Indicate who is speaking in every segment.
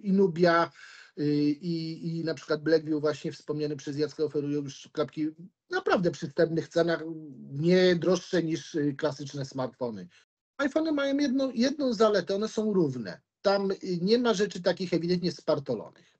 Speaker 1: i Nubia, i na przykład Blackview właśnie wspomniany przez Jacka oferują już klapki w naprawdę przystępnych cenach, nie droższe niż klasyczne smartfony. iPhony mają jedną zaletę, one są równe. Tam nie ma rzeczy takich ewidentnie spartolonych.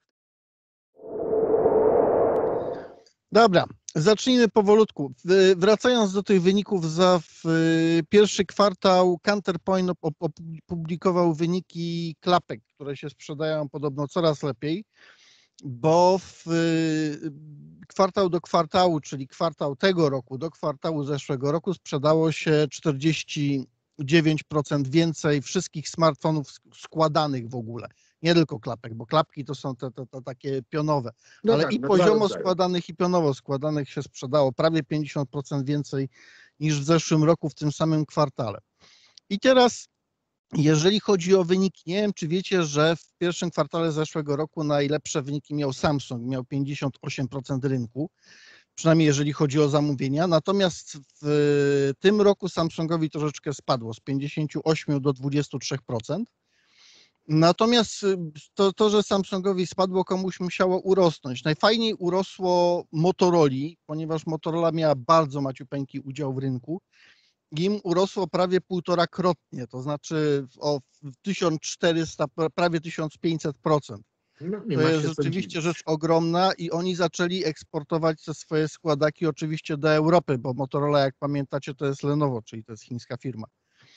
Speaker 2: Dobra, zacznijmy powolutku. Wracając do tych wyników za pierwszy kwartał, Counterpoint opublikował wyniki klapek, które się sprzedają podobno coraz lepiej, bo kwartał do kwartału, czyli kwartał tego roku do kwartału zeszłego roku sprzedało się 49% więcej wszystkich smartfonów składanych w ogóle. Nie tylko klapek, bo klapki to są te takie pionowe,
Speaker 1: No
Speaker 2: ale
Speaker 1: tak,
Speaker 2: i poziomo składanych i pionowo składanych się sprzedało prawie 50% więcej niż w zeszłym roku w tym samym kwartale. I teraz jeżeli chodzi o wyniki, nie wiem, czy wiecie, że w pierwszym kwartale zeszłego roku najlepsze wyniki miał Samsung, miał 58% rynku, przynajmniej jeżeli chodzi o zamówienia, natomiast w tym roku Samsungowi troszeczkę spadło z 58 do 23%. Natomiast to, że Samsungowi spadło, komuś musiało urosnąć. Najfajniej urosło Motoroli, ponieważ Motorola miała bardzo maciupeńki udział w rynku. Im urosło prawie 1,5-krotnie, to znaczy o 1400, prawie 1500%.
Speaker 1: No,
Speaker 2: to jest rzeczywiście rzecz ogromna i oni zaczęli eksportować te swoje składaki oczywiście do Europy, bo Motorola, jak pamiętacie, to jest Lenovo, czyli to jest chińska firma.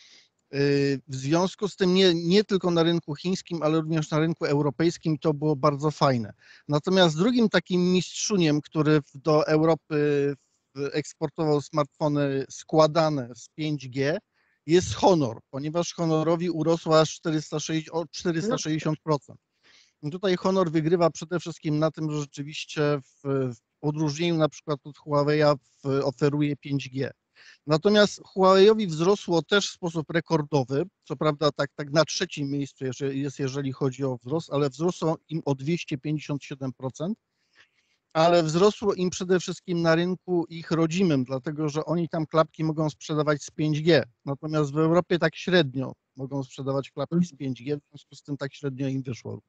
Speaker 2: W związku z tym nie tylko na rynku chińskim, ale również na rynku europejskim to było bardzo fajne. Natomiast drugim takim mistrzuniem, który do Europy eksportował smartfony składane z 5G, jest Honor, ponieważ Honorowi urosła aż o 460%. I tutaj Honor wygrywa przede wszystkim na tym, że rzeczywiście w odróżnieniu na przykład od Huawei'a oferuje 5G. Natomiast Huawei'owi wzrosło też w sposób rekordowy, co prawda tak na trzecim miejscu jest, jeżeli chodzi o wzrost, ale wzrosło im o 257%, ale wzrosło im przede wszystkim na rynku ich rodzimym, dlatego że oni tam klapki mogą sprzedawać z 5G, natomiast w Europie tak średnio mogą sprzedawać klapki z 5G, w związku z tym tak średnio im wyszło.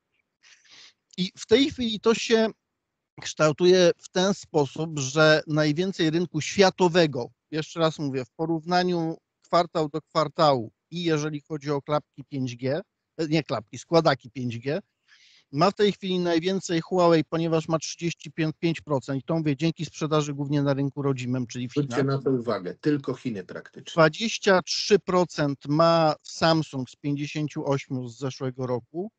Speaker 2: I w tej chwili to się kształtuje w ten sposób, że najwięcej rynku światowego, jeszcze raz mówię, w porównaniu kwartał do kwartału i jeżeli chodzi o klapki 5G, nie klapki, składaki 5G, ma w tej chwili najwięcej Huawei, ponieważ ma 35% i to mówię dzięki sprzedaży głównie na rynku rodzimym, czyli w Chinach.
Speaker 1: Zwróćcie na to uwagę, tylko Chiny praktycznie.
Speaker 2: 23% ma Samsung z 58 z zeszłego roku.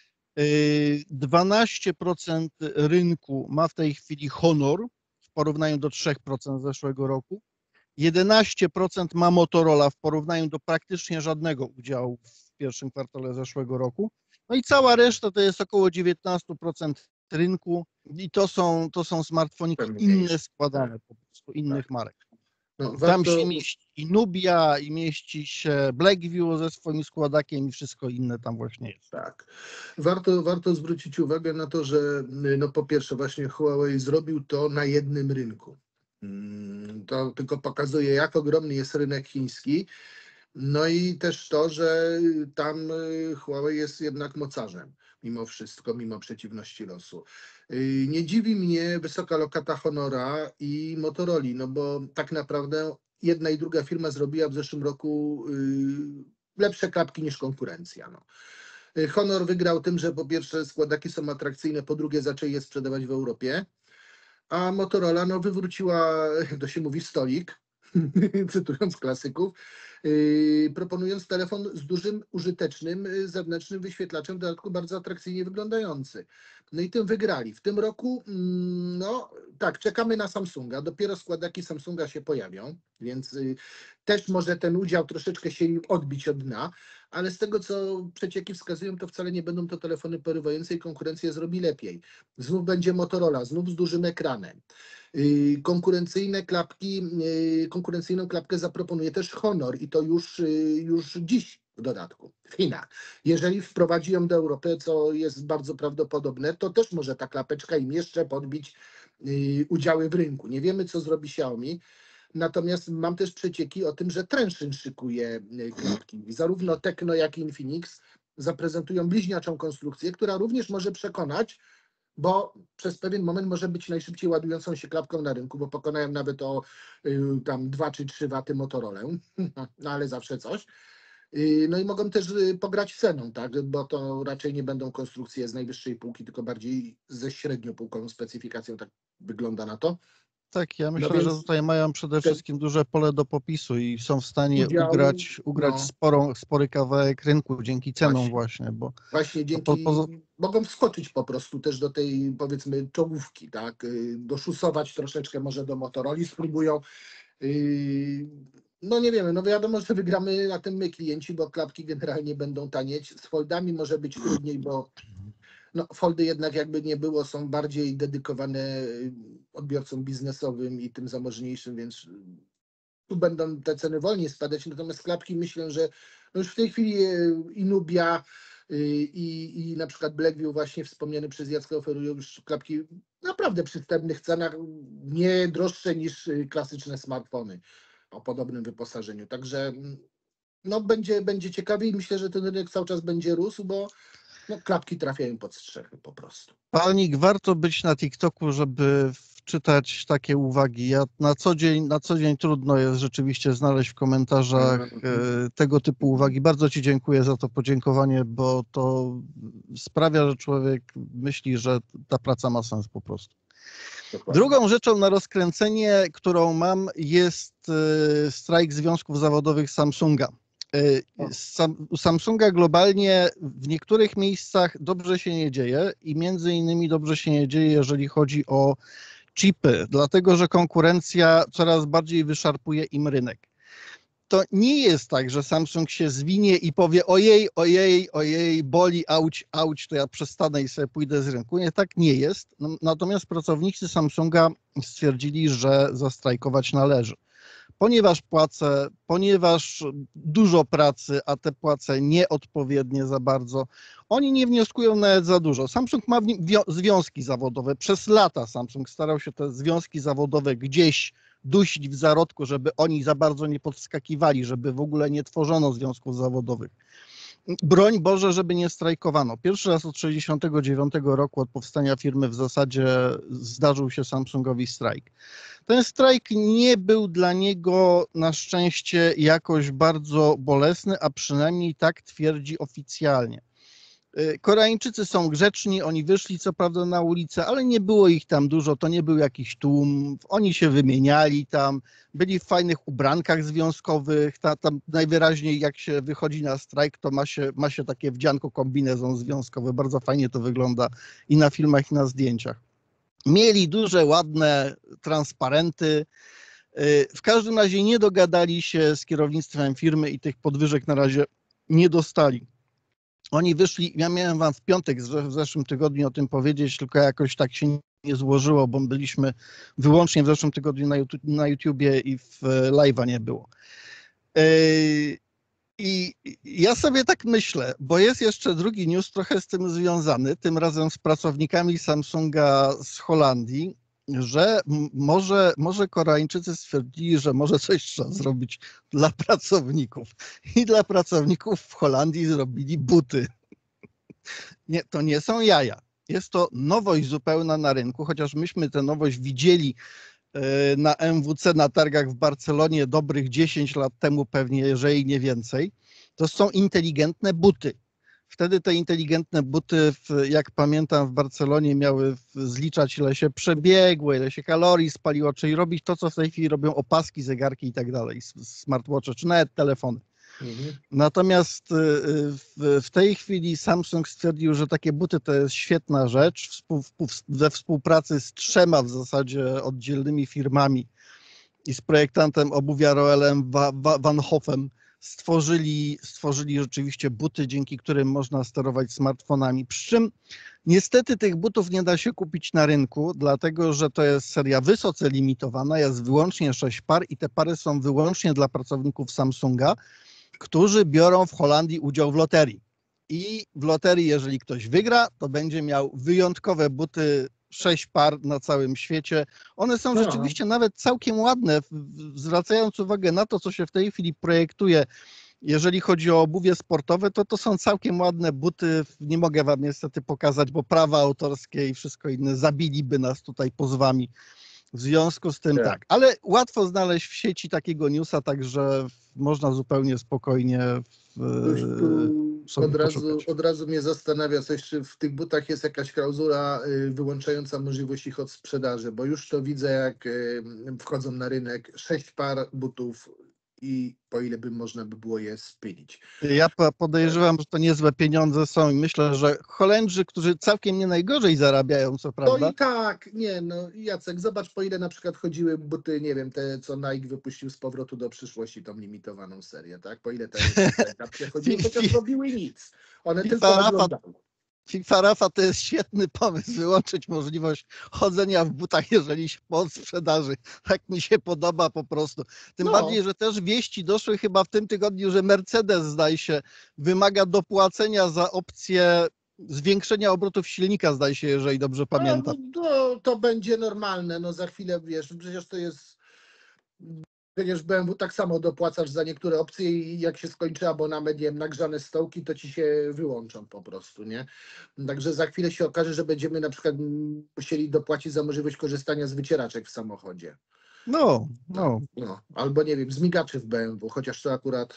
Speaker 2: 12% rynku ma w tej chwili Honor w porównaniu do 3% z zeszłego roku. 11% ma Motorola w porównaniu do praktycznie żadnego udziału w pierwszym kwartale zeszłego roku. No i cała reszta to jest około 19% rynku i to są smartfoniki inne składane po prostu innych marek.
Speaker 1: No,
Speaker 2: Tam się mieści i Nubia, i mieści się Blackview ze swoim składakiem i wszystko inne tam właśnie jest.
Speaker 1: Tak. Warto zwrócić uwagę na to, że no po pierwsze właśnie Huawei zrobił to na jednym rynku. To tylko pokazuje, jak ogromny jest rynek chiński. No i też to, że tam Huawei jest jednak mocarzem, mimo wszystko, mimo przeciwności losu. Nie dziwi mnie wysoka lokata Honora i Motoroli, no bo tak naprawdę jedna i druga firma zrobiła w zeszłym roku lepsze klapki niż konkurencja. No. Honor wygrał tym, że po pierwsze składaki są atrakcyjne, po drugie zaczęli je sprzedawać w Europie, a Motorola no, wywróciła, to się mówi, stolik, cytując klasyków, proponując telefon z dużym, użytecznym, zewnętrznym wyświetlaczem, w dodatku bardzo atrakcyjnie wyglądający. No i tym wygrali. W tym roku, no tak, czekamy na Samsunga. Dopiero składaki Samsunga się pojawią, więc też może ten udział troszeczkę się odbić od dna, ale z tego, co przecieki wskazują, to wcale nie będą to telefony porywające i konkurencja zrobi lepiej. Znów będzie Motorola, znów z dużym ekranem. Konkurencyjną klapkę zaproponuje też Honor i to już dziś w dodatku w Chinach. Jeżeli wprowadzi ją do Europy, co jest bardzo prawdopodobne, to też może ta klapeczka im jeszcze podbić udziały w rynku. Nie wiemy, co zrobi Xiaomi. Natomiast mam też przecieki o tym, że Transsion szykuje klapki. Zarówno Tecno, jak i Infinix zaprezentują bliźniaczą konstrukcję, która również może przekonać, bo przez pewien moment może być najszybciej ładującą się klapką na rynku, bo pokonają nawet o tam 2 czy 3 waty Motorolę, no ale zawsze coś. No i mogą też pograć ceną, tak, bo to raczej nie będą konstrukcje z najwyższej półki, tylko bardziej ze średniopółkową specyfikacją, tak wygląda na to.
Speaker 2: Tak, ja
Speaker 1: No
Speaker 2: myślę, że
Speaker 1: więc
Speaker 2: tutaj mają przede
Speaker 1: ten
Speaker 2: wszystkim duże pole do popisu i są w stanie
Speaker 1: udział,
Speaker 2: ugrać
Speaker 1: no
Speaker 2: spory kawałek rynku dzięki cenom
Speaker 1: właśnie.
Speaker 2: właśnie, bo
Speaker 1: Właśnie
Speaker 2: to
Speaker 1: dzięki, mogą wskoczyć po prostu też do tej, powiedzmy, czołówki, tak, doszusować troszeczkę może do Motorola, spróbują. No nie wiemy, no wiadomo, że wygramy na tym my klienci, bo klapki generalnie będą tanieć. Z foldami może być trudniej, bo no, foldy jednak jakby nie było, są bardziej dedykowane odbiorcom biznesowym i tym zamożniejszym, więc tu będą te ceny wolniej spadać, natomiast klapki myślę, że no już w tej chwili i Nubia i na przykład Blackview właśnie wspomniany przez Jacka oferują już klapki w naprawdę przystępnych cenach, nie droższe niż klasyczne smartfony o podobnym wyposażeniu. Także no będzie ciekawie i myślę, że ten rynek cały czas będzie rósł, bo no, klapki trafiają pod strzechy po prostu.
Speaker 2: Palnik, warto być na TikToku, żeby wczytać takie uwagi. Ja na co dzień trudno jest rzeczywiście znaleźć w komentarzach tego typu uwagi. Bardzo Ci dziękuję za to podziękowanie, bo to sprawia, że człowiek myśli, że ta praca ma sens po prostu.
Speaker 1: Dokładnie.
Speaker 2: Drugą rzeczą na rozkręcenie, którą mam, jest strajk związków zawodowych Samsunga. U Samsunga globalnie w niektórych miejscach dobrze się nie dzieje i między innymi dobrze się nie dzieje, jeżeli chodzi o chipy, dlatego że konkurencja coraz bardziej wyszarpuje im rynek. To nie jest tak, że Samsung się zwinie i powie ojej, boli, auć, to ja przestanę i sobie pójdę z rynku. Nie, tak nie jest. Natomiast pracownicy Samsunga stwierdzili, że zastrajkować należy. Ponieważ dużo pracy, a te płace nieodpowiednie za bardzo, oni nie wnioskują nawet za dużo. Samsung ma związki zawodowe. Przez lata Samsung starał się te związki zawodowe gdzieś dusić w zarodku, żeby oni za bardzo nie podskakiwali, żeby w ogóle nie tworzono związków zawodowych. Broń Boże, żeby nie strajkowano. Pierwszy raz od 1969 roku, od powstania firmy w zasadzie zdarzył się Samsungowi strajk. Ten strajk nie był dla niego na szczęście jakoś bardzo bolesny, a przynajmniej tak twierdzi oficjalnie. Koreańczycy są grzeczni, oni wyszli co prawda na ulicę, ale nie było ich tam dużo, to nie był jakiś tłum, oni się wymieniali tam, byli w fajnych ubrankach związkowych, tam najwyraźniej jak się wychodzi na strajk, to ma się takie wdzianko kombinezon związkowy, bardzo fajnie to wygląda i na filmach, i na zdjęciach. Mieli duże, ładne transparenty, w każdym razie nie dogadali się z kierownictwem firmy i tych podwyżek na razie nie dostali. Oni wyszli, ja miałem wam w piątek w zeszłym tygodniu o tym powiedzieć, tylko jakoś tak się nie złożyło, bo byliśmy wyłącznie w zeszłym tygodniu na YouTubie i w live'a nie było. I ja sobie tak myślę, bo jest jeszcze drugi news trochę z tym związany, tym razem z pracownikami Samsunga z Holandii, że może Koreańczycy stwierdzili, że może coś trzeba zrobić dla pracowników. I dla pracowników w Holandii zrobili buty. Nie, to nie są jaja. Jest to nowość zupełna na rynku, chociaż myśmy tę nowość widzieli na MWC, na targach w Barcelonie dobrych 10 lat temu pewnie, jeżeli nie więcej. To są inteligentne buty. Wtedy te inteligentne buty, jak pamiętam, w Barcelonie miały zliczać, ile się przebiegło, ile się kalorii spaliło, czyli robić to, co w tej chwili robią opaski, zegarki i tak dalej, smartwatche, czy nawet telefony. Natomiast w tej chwili Samsung stwierdził, że takie buty to jest świetna rzecz. We współpracy z 3 w zasadzie oddzielnymi firmami i z projektantem obuwia Roelem Van Hoffem stworzyli rzeczywiście buty, dzięki którym można sterować smartfonami. Przy czym niestety tych butów nie da się kupić na rynku, dlatego że to jest seria wysoce limitowana, jest wyłącznie 6 par i te pary są wyłącznie dla pracowników Samsunga, którzy biorą w Holandii udział w loterii. I w loterii, jeżeli ktoś wygra, to będzie miał wyjątkowe buty, 6 par na całym świecie. One są rzeczywiście nawet całkiem ładne, zwracając uwagę na to, co się w tej chwili projektuje Jeżeli chodzi o obuwie sportowe, to są całkiem ładne buty. Nie mogę wam niestety pokazać, bo prawa autorskie i wszystko inne zabiliby nas tutaj pozwami. W związku z tym tak, ale łatwo znaleźć w sieci takiego newsa, także można zupełnie spokojnie sobie poszukać.
Speaker 1: Od razu mnie zastanawia coś, czy w tych butach jest jakaś klauzula wyłączająca możliwość ich odsprzedaży, bo już to widzę, jak wchodzą na rynek 6 par butów i po ile by można by było je spylić.
Speaker 2: Ja podejrzewam, że to niezłe pieniądze są i myślę, że Holendrzy, którzy całkiem nie najgorzej zarabiają, co prawda.
Speaker 1: No i tak, nie no Jacek, zobacz po ile na przykład chodziły buty, nie wiem, te co Nike wypuścił z powrotu do przyszłości, tą limitowaną serię, tak? Po ile te chodziły, chociaż robiły nic. One tylko wyglądały.
Speaker 2: FIFA Rafa to jest świetny pomysł, wyłączyć możliwość chodzenia w butach, jeżeli się po sprzedaży. Tak mi się podoba po prostu. Tym bardziej, że też wieści doszły chyba w tym tygodniu, że Mercedes, zdaje się, wymaga dopłacenia za opcję zwiększenia obrotów silnika, zdaje się, jeżeli dobrze pamiętam.
Speaker 1: To będzie normalne, no za chwilę, wiesz, przecież to jest... Przecież BMW tak samo dopłacasz za niektóre opcje i jak się skończy abonament, nie wiem, nagrzane stołki, to ci się wyłączą po prostu, nie? Także za chwilę się okaże, że będziemy na przykład musieli dopłacić za możliwość korzystania z wycieraczek w samochodzie.
Speaker 2: No.
Speaker 1: Albo nie wiem, zmigaczy w BMW, chociaż to akurat...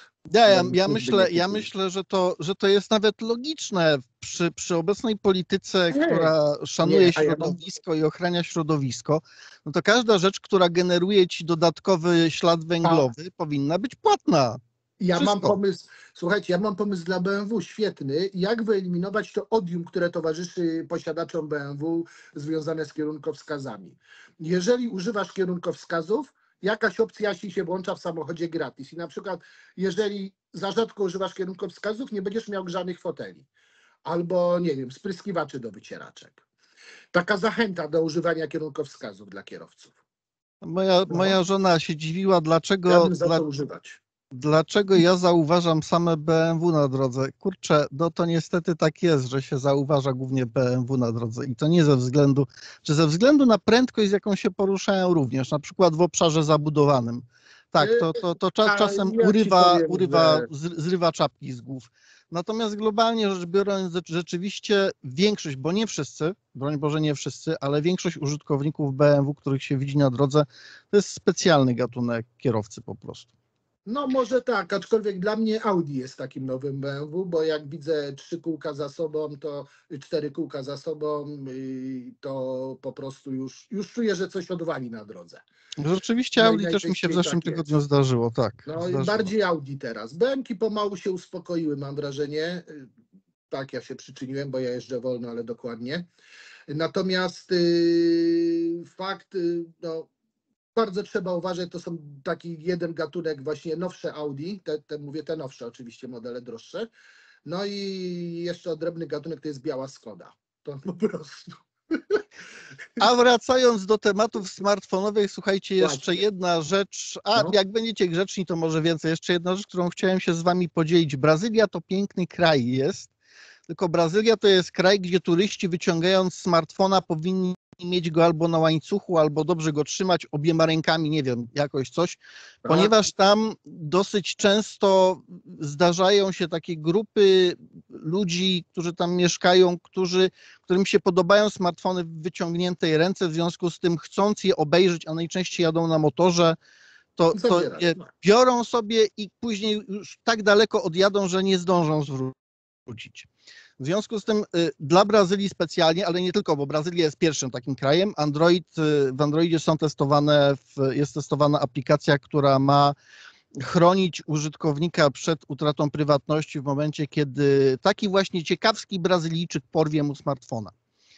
Speaker 2: Ja myślę, że to jest nawet logiczne przy obecnej polityce, która szanuje środowisko i ochrania środowisko, no to każda rzecz, która generuje ci dodatkowy ślad węglowy, powinna być płatna.
Speaker 1: Słuchajcie, ja mam pomysł dla BMW świetny, jak wyeliminować to odium, które towarzyszy posiadaczom BMW związane z kierunkowskazami. Jeżeli używasz kierunkowskazów, jakaś opcja ci się włącza w samochodzie gratis i na przykład jeżeli za rzadko używasz kierunkowskazów, nie będziesz miał grzanych foteli albo, nie wiem, spryskiwaczy do wycieraczek. Taka zachęta do używania kierunkowskazów dla kierowców.
Speaker 2: Moja żona się dziwiła,
Speaker 1: Ja bym zaczął używać.
Speaker 2: Dlaczego ja zauważam same BMW na drodze? Kurczę, no to niestety tak jest, że się zauważa głównie BMW na drodze i to nie ze względu na prędkość, z jaką się poruszają również, na przykład w obszarze zabudowanym. Tak, to czasem zrywa czapki z głów. Natomiast globalnie rzecz biorąc, rzeczywiście większość, bo nie wszyscy, broń Boże nie wszyscy, ale większość użytkowników BMW, których się widzi na drodze, to jest specjalny gatunek kierowcy po prostu.
Speaker 1: No może tak, aczkolwiek dla mnie Audi jest takim nowym BMW, bo jak widzę 3 kółka za sobą, to 4 kółka za sobą, to po prostu już czuję, że coś odwali na drodze.
Speaker 2: Rzeczywiście Audi też mi się w zeszłym tygodniu zdarzyło, tak.
Speaker 1: Bardziej Audi teraz. BMW-ki pomału się uspokoiły, mam wrażenie. Tak, ja się przyczyniłem, bo ja jeżdżę wolno, ale dokładnie. Natomiast bardzo trzeba uważać, to są taki jeden gatunek, właśnie nowsze Audi, mówię te nowsze oczywiście, modele droższe. No i jeszcze odrębny gatunek to jest biała Skoda. To po prostu.
Speaker 2: A wracając do tematów smartfonowych, słuchajcie, jeszcze jedna rzecz, jak będziecie grzeczni, to może więcej. Jeszcze jedna rzecz, którą chciałem się z wami podzielić. Brazylia to piękny kraj jest, tylko Brazylia to jest kraj, gdzie turyści wyciągając smartfona powinni mieć go albo na łańcuchu, albo dobrze go trzymać obiema rękami, nie wiem, jakoś coś, ponieważ tam dosyć często zdarzają się takie grupy ludzi, którzy tam mieszkają, którym się podobają smartfony w wyciągniętej ręce, w związku z tym chcąc je obejrzeć, a najczęściej jadą na motorze, to je biorą sobie i później już tak daleko odjadą, że nie zdążą zwrócić. W związku z tym dla Brazylii specjalnie, ale nie tylko, bo Brazylia jest pierwszym takim krajem, w Androidzie jest testowana aplikacja, która ma chronić użytkownika przed utratą prywatności w momencie, kiedy taki właśnie ciekawski Brazylijczyk porwie mu smartfona.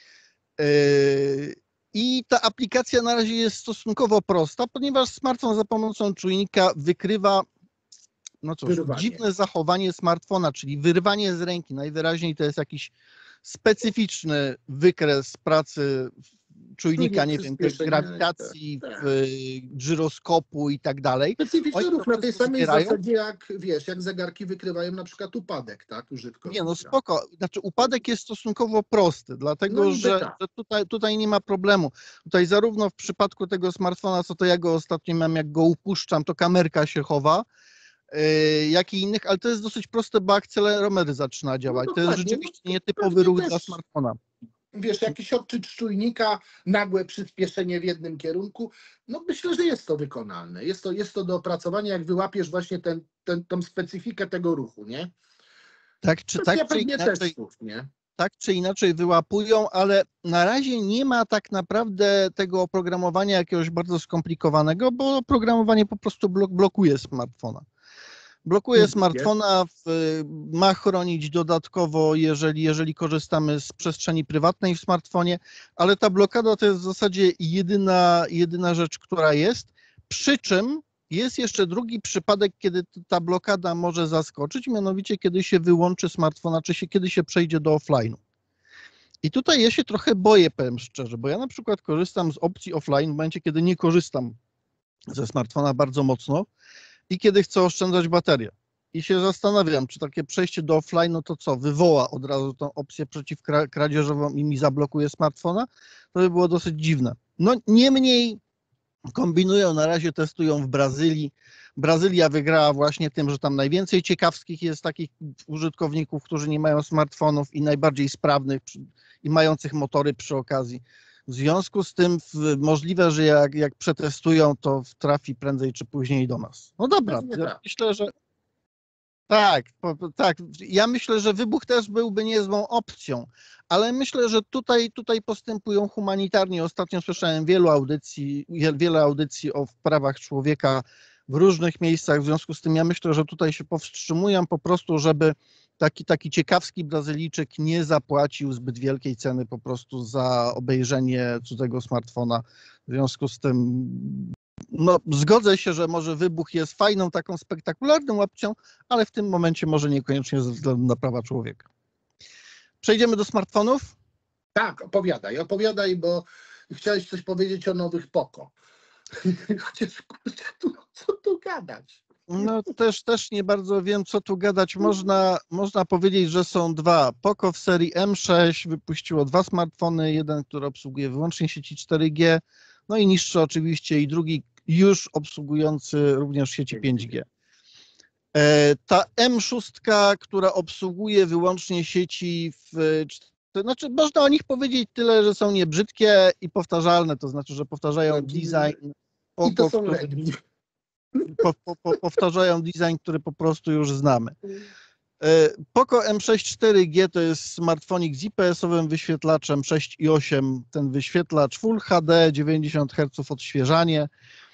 Speaker 2: I ta aplikacja na razie jest stosunkowo prosta, ponieważ smartfon za pomocą czujnika wykrywa dziwne zachowanie smartfona, czyli wyrwanie z ręki. Najwyraźniej to jest jakiś specyficzny wykres pracy czujnika, nie wiem, grawitacji, żyroskopu i tak dalej.
Speaker 1: Specyficzny ruch na tej samej zasadzie jak zegarki wykrywają na przykład upadek, tak, użytkownika.
Speaker 2: Nie, no spoko. Znaczy upadek jest stosunkowo prosty, dlatego że tutaj nie ma problemu. Tutaj zarówno w przypadku tego smartfona, co to ja go ostatnio mam, jak go upuszczam, to kamerka się chowa, jak i innych, ale to jest dosyć proste, bo akcelerometr zaczyna działać. To jest
Speaker 1: dokładnie,
Speaker 2: rzeczywiście nietypowy
Speaker 1: pewnie
Speaker 2: ruch
Speaker 1: też,
Speaker 2: dla smartfona.
Speaker 1: wiesz, jakiś odczyt czujnika, nagłe przyspieszenie w jednym kierunku, no myślę, że jest to wykonalne. Jest to do opracowania, jak wyłapiesz właśnie tą specyfikę tego ruchu, nie?
Speaker 2: Tak
Speaker 1: Kwestia
Speaker 2: czy
Speaker 1: pewnie
Speaker 2: inaczej,
Speaker 1: testów, nie?
Speaker 2: tak czy inaczej wyłapują, ale na razie nie ma tak naprawdę tego oprogramowania jakiegoś bardzo skomplikowanego, bo oprogramowanie po prostu blokuje smartfona. Blokuje smartfona, ma chronić dodatkowo, jeżeli korzystamy z przestrzeni prywatnej w smartfonie, ale ta blokada to jest w zasadzie jedyna rzecz, która jest. Przy czym jest jeszcze drugi przypadek, kiedy ta blokada może zaskoczyć, mianowicie kiedy się wyłączy smartfona, czy kiedy się przejdzie do offline'u. I tutaj ja się trochę boję, powiem szczerze, bo ja na przykład korzystam z opcji offline w momencie, kiedy nie korzystam ze smartfona bardzo mocno i kiedy chcę oszczędzać baterię. I się zastanawiam, czy takie przejście do offline, no to co, wywoła od razu tą opcję przeciwkradzieżową i mi zablokuje smartfona? To by było dosyć dziwne. No niemniej kombinują, na razie testują w Brazylii. Brazylia wygrała właśnie tym, że tam najwięcej ciekawskich jest takich użytkowników, którzy nie mają smartfonów i najbardziej sprawnych i mających motory przy okazji. W związku z tym możliwe, że jak przetestują, to trafi prędzej czy później do nas. No dobra,
Speaker 1: Pewnie
Speaker 2: ja
Speaker 1: tak.
Speaker 2: myślę, że tak, tak. Ja myślę, że wybuch też byłby niezłą opcją, ale myślę, że tutaj postępują humanitarnie. Ostatnio słyszałem wiele audycji o prawach człowieka w różnych miejscach, w związku z tym ja myślę, że tutaj się powstrzymują po prostu, żeby taki ciekawski Brazylijczyk nie zapłacił zbyt wielkiej ceny po prostu za obejrzenie cudzego smartfona. W związku z tym no, zgodzę się, że może wybuch jest fajną, taką spektakularną opcją, ale w tym momencie może niekoniecznie ze względu na prawa człowieka. Przejdziemy do smartfonów.
Speaker 1: Tak, opowiadaj, bo chciałeś coś powiedzieć o nowych Poco. Chociaż kurczę, co tu gadać?
Speaker 2: No też nie bardzo wiem, co tu gadać. Można powiedzieć, że są dwa. Poco w serii M6 wypuściło dwa smartfony. Jeden, który obsługuje wyłącznie sieci 4G, no i niższy oczywiście, i drugi już obsługujący również sieci 5G. Ta M6, która obsługuje wyłącznie sieci znaczy można o nich powiedzieć tyle, że są niebrzydkie i powtarzalne, to znaczy, że powtarzają design
Speaker 1: I to
Speaker 2: Poco,
Speaker 1: są Redmi.
Speaker 2: powtarzają design, który po prostu już znamy. Poco M6 4G to jest smartfonik z IPS-owym wyświetlaczem 6,8, ten wyświetlacz Full HD, 90 Hz odświeżanie.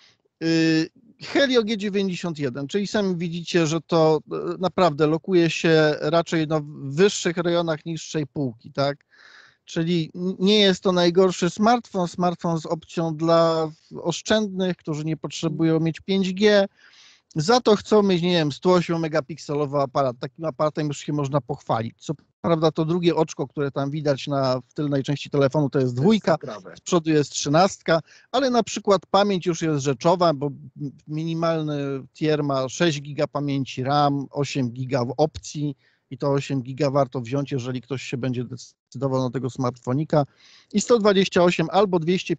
Speaker 2: Helio G91, czyli sami widzicie, że to naprawdę lokuje się raczej w wyższych rejonach niższej półki, tak? Czyli nie jest to najgorszy smartfon z opcją dla oszczędnych, którzy nie potrzebują mieć 5G, za to chcą mieć, nie wiem, 108 megapikselowy aparat. Takim aparatem już się można pochwalić. Co prawda to drugie oczko, które tam widać w tylnej części telefonu, to jest 2, z przodu jest 13, ale na przykład pamięć już jest rzeczowa, bo minimalny tier ma 6 giga pamięci RAM, 8 giga w opcji i to 8 giga warto wziąć, jeżeli ktoś się będzie decydował na tego smartfonika, i 128 albo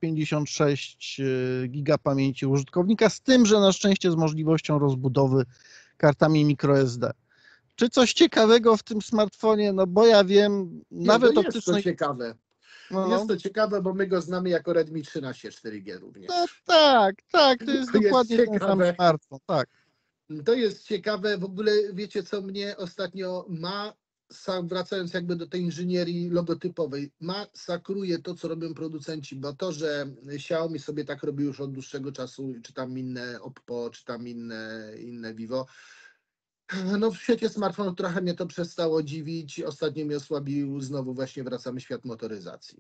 Speaker 2: 256 giga pamięci użytkownika, z tym, że na szczęście z możliwością rozbudowy kartami microSD. Czy coś ciekawego w tym smartfonie? No bo ja wiem, nawet
Speaker 1: jest to ciekawe.
Speaker 2: No.
Speaker 1: Jest to ciekawe, bo my go znamy jako Redmi 13 4G również.
Speaker 2: No, tak, to jest dokładnie ten sam smartfon, tak.
Speaker 1: To jest ciekawe. W ogóle wiecie, co mnie ostatnio wracając jakby do tej inżynierii logotypowej, masakruje to, co robią producenci, bo to, że Xiaomi sobie tak robi już od dłuższego czasu, czy tam inne Oppo, czy tam inne Vivo, no w świecie smartfonów trochę mnie to przestało dziwić. Ostatnio mnie osłabił, znowu właśnie wracamy w świat motoryzacji.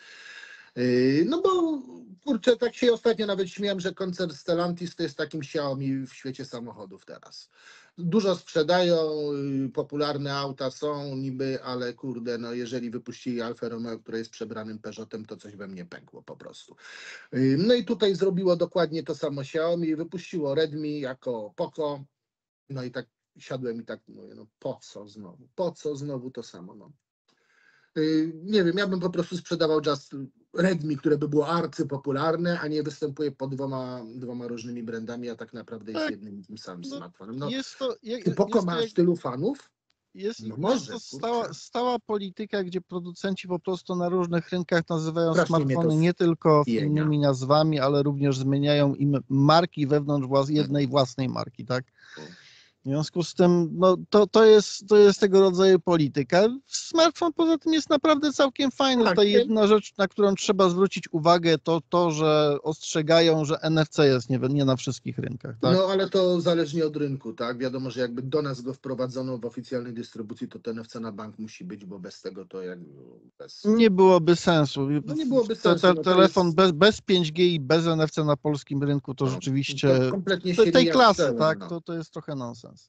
Speaker 1: No bo kurczę, tak się ostatnio nawet śmiałem, że koncern Stellantis to jest takim Xiaomi w świecie samochodów teraz. Dużo sprzedają, popularne auta są niby, ale kurde, no jeżeli wypuścili Alfa Romeo, które jest przebranym Peugeotem, to coś we mnie pękło po prostu. No i tutaj zrobiło dokładnie to samo Xiaomi, wypuściło Redmi jako Poco, no i tak siadłem i tak mówię, no po co znowu to samo, no. Nie wiem, ja bym po prostu sprzedawał Redmi, które by było arcypopularne, a nie występuje pod dwoma różnymi brandami, a tak naprawdę jest
Speaker 2: Tak,
Speaker 1: jednym i tym samym
Speaker 2: no,
Speaker 1: smartfonem. No,
Speaker 2: jest to,
Speaker 1: czy Poco
Speaker 2: jest to
Speaker 1: ma
Speaker 2: jak,
Speaker 1: tylu fanów?
Speaker 2: jest,
Speaker 1: No
Speaker 2: jest
Speaker 1: może,
Speaker 2: to
Speaker 1: kurczę.
Speaker 2: stała polityka, gdzie producenci po prostu na różnych rynkach nazywają
Speaker 1: Strasznie mnie to
Speaker 2: smartfony nie tylko
Speaker 1: wpienia.
Speaker 2: innymi nazwami, ale również zmieniają im marki wewnątrz jednej własnej marki, tak? W związku z tym, no, to jest tego rodzaju polityka. Smartfon poza tym jest naprawdę całkiem fajny.
Speaker 1: Tak,
Speaker 2: Tutaj jedna rzecz, na którą trzeba zwrócić uwagę, to że ostrzegają, że NFC jest nie na wszystkich rynkach. Tak?
Speaker 1: no ale to zależnie od rynku, tak? Wiadomo, że jakby do nas go wprowadzono w oficjalnej dystrybucji, to ten NFC na bank musi być, bo bez tego to jak bez...
Speaker 2: Nie byłoby sensu.
Speaker 1: No nie byłoby sensu. No to
Speaker 2: Telefon
Speaker 1: jest,
Speaker 2: bez 5G i bez NFC na polskim rynku to
Speaker 1: no,
Speaker 2: rzeczywiście
Speaker 1: to kompletnie się
Speaker 2: tej
Speaker 1: mija z
Speaker 2: klasy,
Speaker 1: celem,
Speaker 2: tak?
Speaker 1: no.
Speaker 2: To jest trochę nonsens.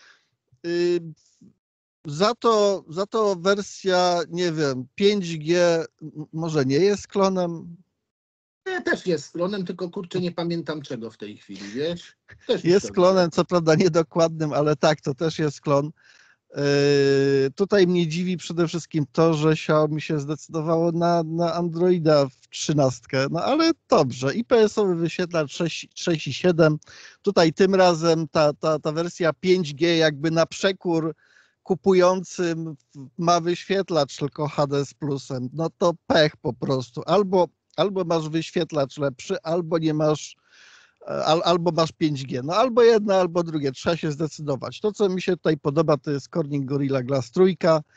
Speaker 2: Za to wersja, nie wiem, 5G może nie jest klonem.
Speaker 1: Też jest klonem, tylko kurczę nie pamiętam czego w tej chwili, wiesz? Też mi się
Speaker 2: Jest klonem, co prawda niedokładnym, ale tak, to też jest klon. Tutaj mnie dziwi przede wszystkim to, że Xiaomi się zdecydowało na Androida w 13. No ale dobrze, IPS-owy wyświetlacz 6,7. Tutaj tym razem ta wersja 5G jakby na przekór kupującym ma wyświetlacz tylko HD z plusem. No to pech po prostu. Albo masz wyświetlacz lepszy, albo nie masz albo masz 5G. No albo jedno, albo drugie. Trzeba się zdecydować. To, co mi się tutaj podoba, to jest Corning Gorilla Glass 3.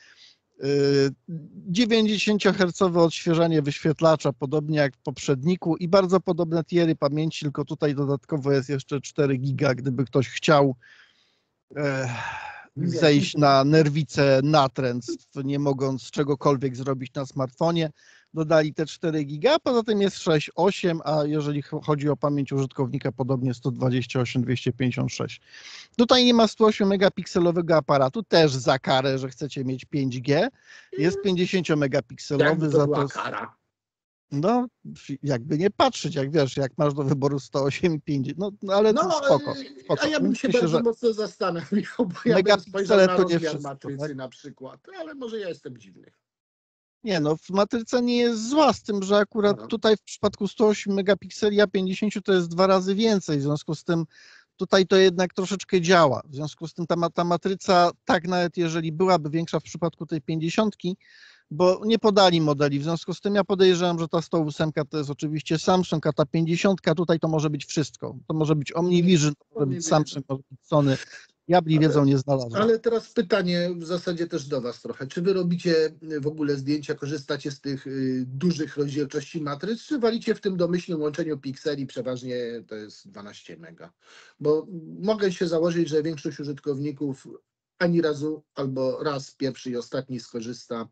Speaker 2: 90 Hz odświeżanie wyświetlacza, podobnie jak w poprzedniku i bardzo podobne tiery pamięci, tylko tutaj dodatkowo jest jeszcze 4 giga, gdyby ktoś chciał zejść na nerwicę natręctw, nie mogąc czegokolwiek zrobić na smartfonie. Dodali te 4 giga, poza tym jest 6,8, a jeżeli chodzi o pamięć użytkownika, podobnie 128, 256. Tutaj nie ma 108 megapikselowego aparatu, też za karę, że chcecie mieć 5G. Jest 50 megapikselowy,
Speaker 1: Jakby to
Speaker 2: za
Speaker 1: była
Speaker 2: to
Speaker 1: kara.
Speaker 2: no, jakby nie patrzeć, jak wiesz, jak masz do wyboru 108 i 50, no ale to
Speaker 1: No,
Speaker 2: spoko.
Speaker 1: a ja bym się
Speaker 2: Umówmy
Speaker 1: bardzo
Speaker 2: że
Speaker 1: mocno zastanawiał, bo ja bym spojrzał
Speaker 2: megapiksele
Speaker 1: na
Speaker 2: to nie
Speaker 1: rozmiar
Speaker 2: wszystko,
Speaker 1: matrycy
Speaker 2: tak?
Speaker 1: na przykład, ale może ja jestem dziwny.
Speaker 2: Nie no, matryca nie jest zła z tym, że akurat
Speaker 1: No.
Speaker 2: tutaj w przypadku 108 megapikseli, a 50 to jest 2 razy więcej, w związku z tym tutaj to jednak troszeczkę działa. W związku z tym ta matryca, tak nawet jeżeli byłaby większa w przypadku tej 50, bo nie podali modeli, w związku z tym ja podejrzewam, że ta 108 to jest oczywiście Samsung, a ta 50 tutaj to może być wszystko. To może być OmniVision, to może być Samsung, może być Sony. Diabli wiedzą, nie znalazłem.
Speaker 1: Ale teraz pytanie w zasadzie też do Was trochę. Czy Wy robicie w ogóle zdjęcia, korzystacie z tych dużych rozdzielczości matryc, czy walicie w tym domyślnym łączeniu pikseli, przeważnie to jest 12 mega? Bo mogę się założyć, że większość użytkowników ani razu albo raz pierwszy i ostatni skorzysta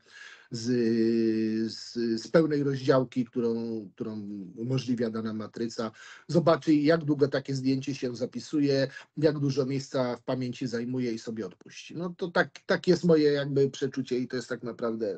Speaker 1: z pełnej rozdziałki, którą umożliwia dana matryca. Zobaczy, jak długo takie zdjęcie się zapisuje, jak dużo miejsca w pamięci zajmuje i sobie odpuści. No to tak jest moje jakby przeczucie i to jest tak naprawdę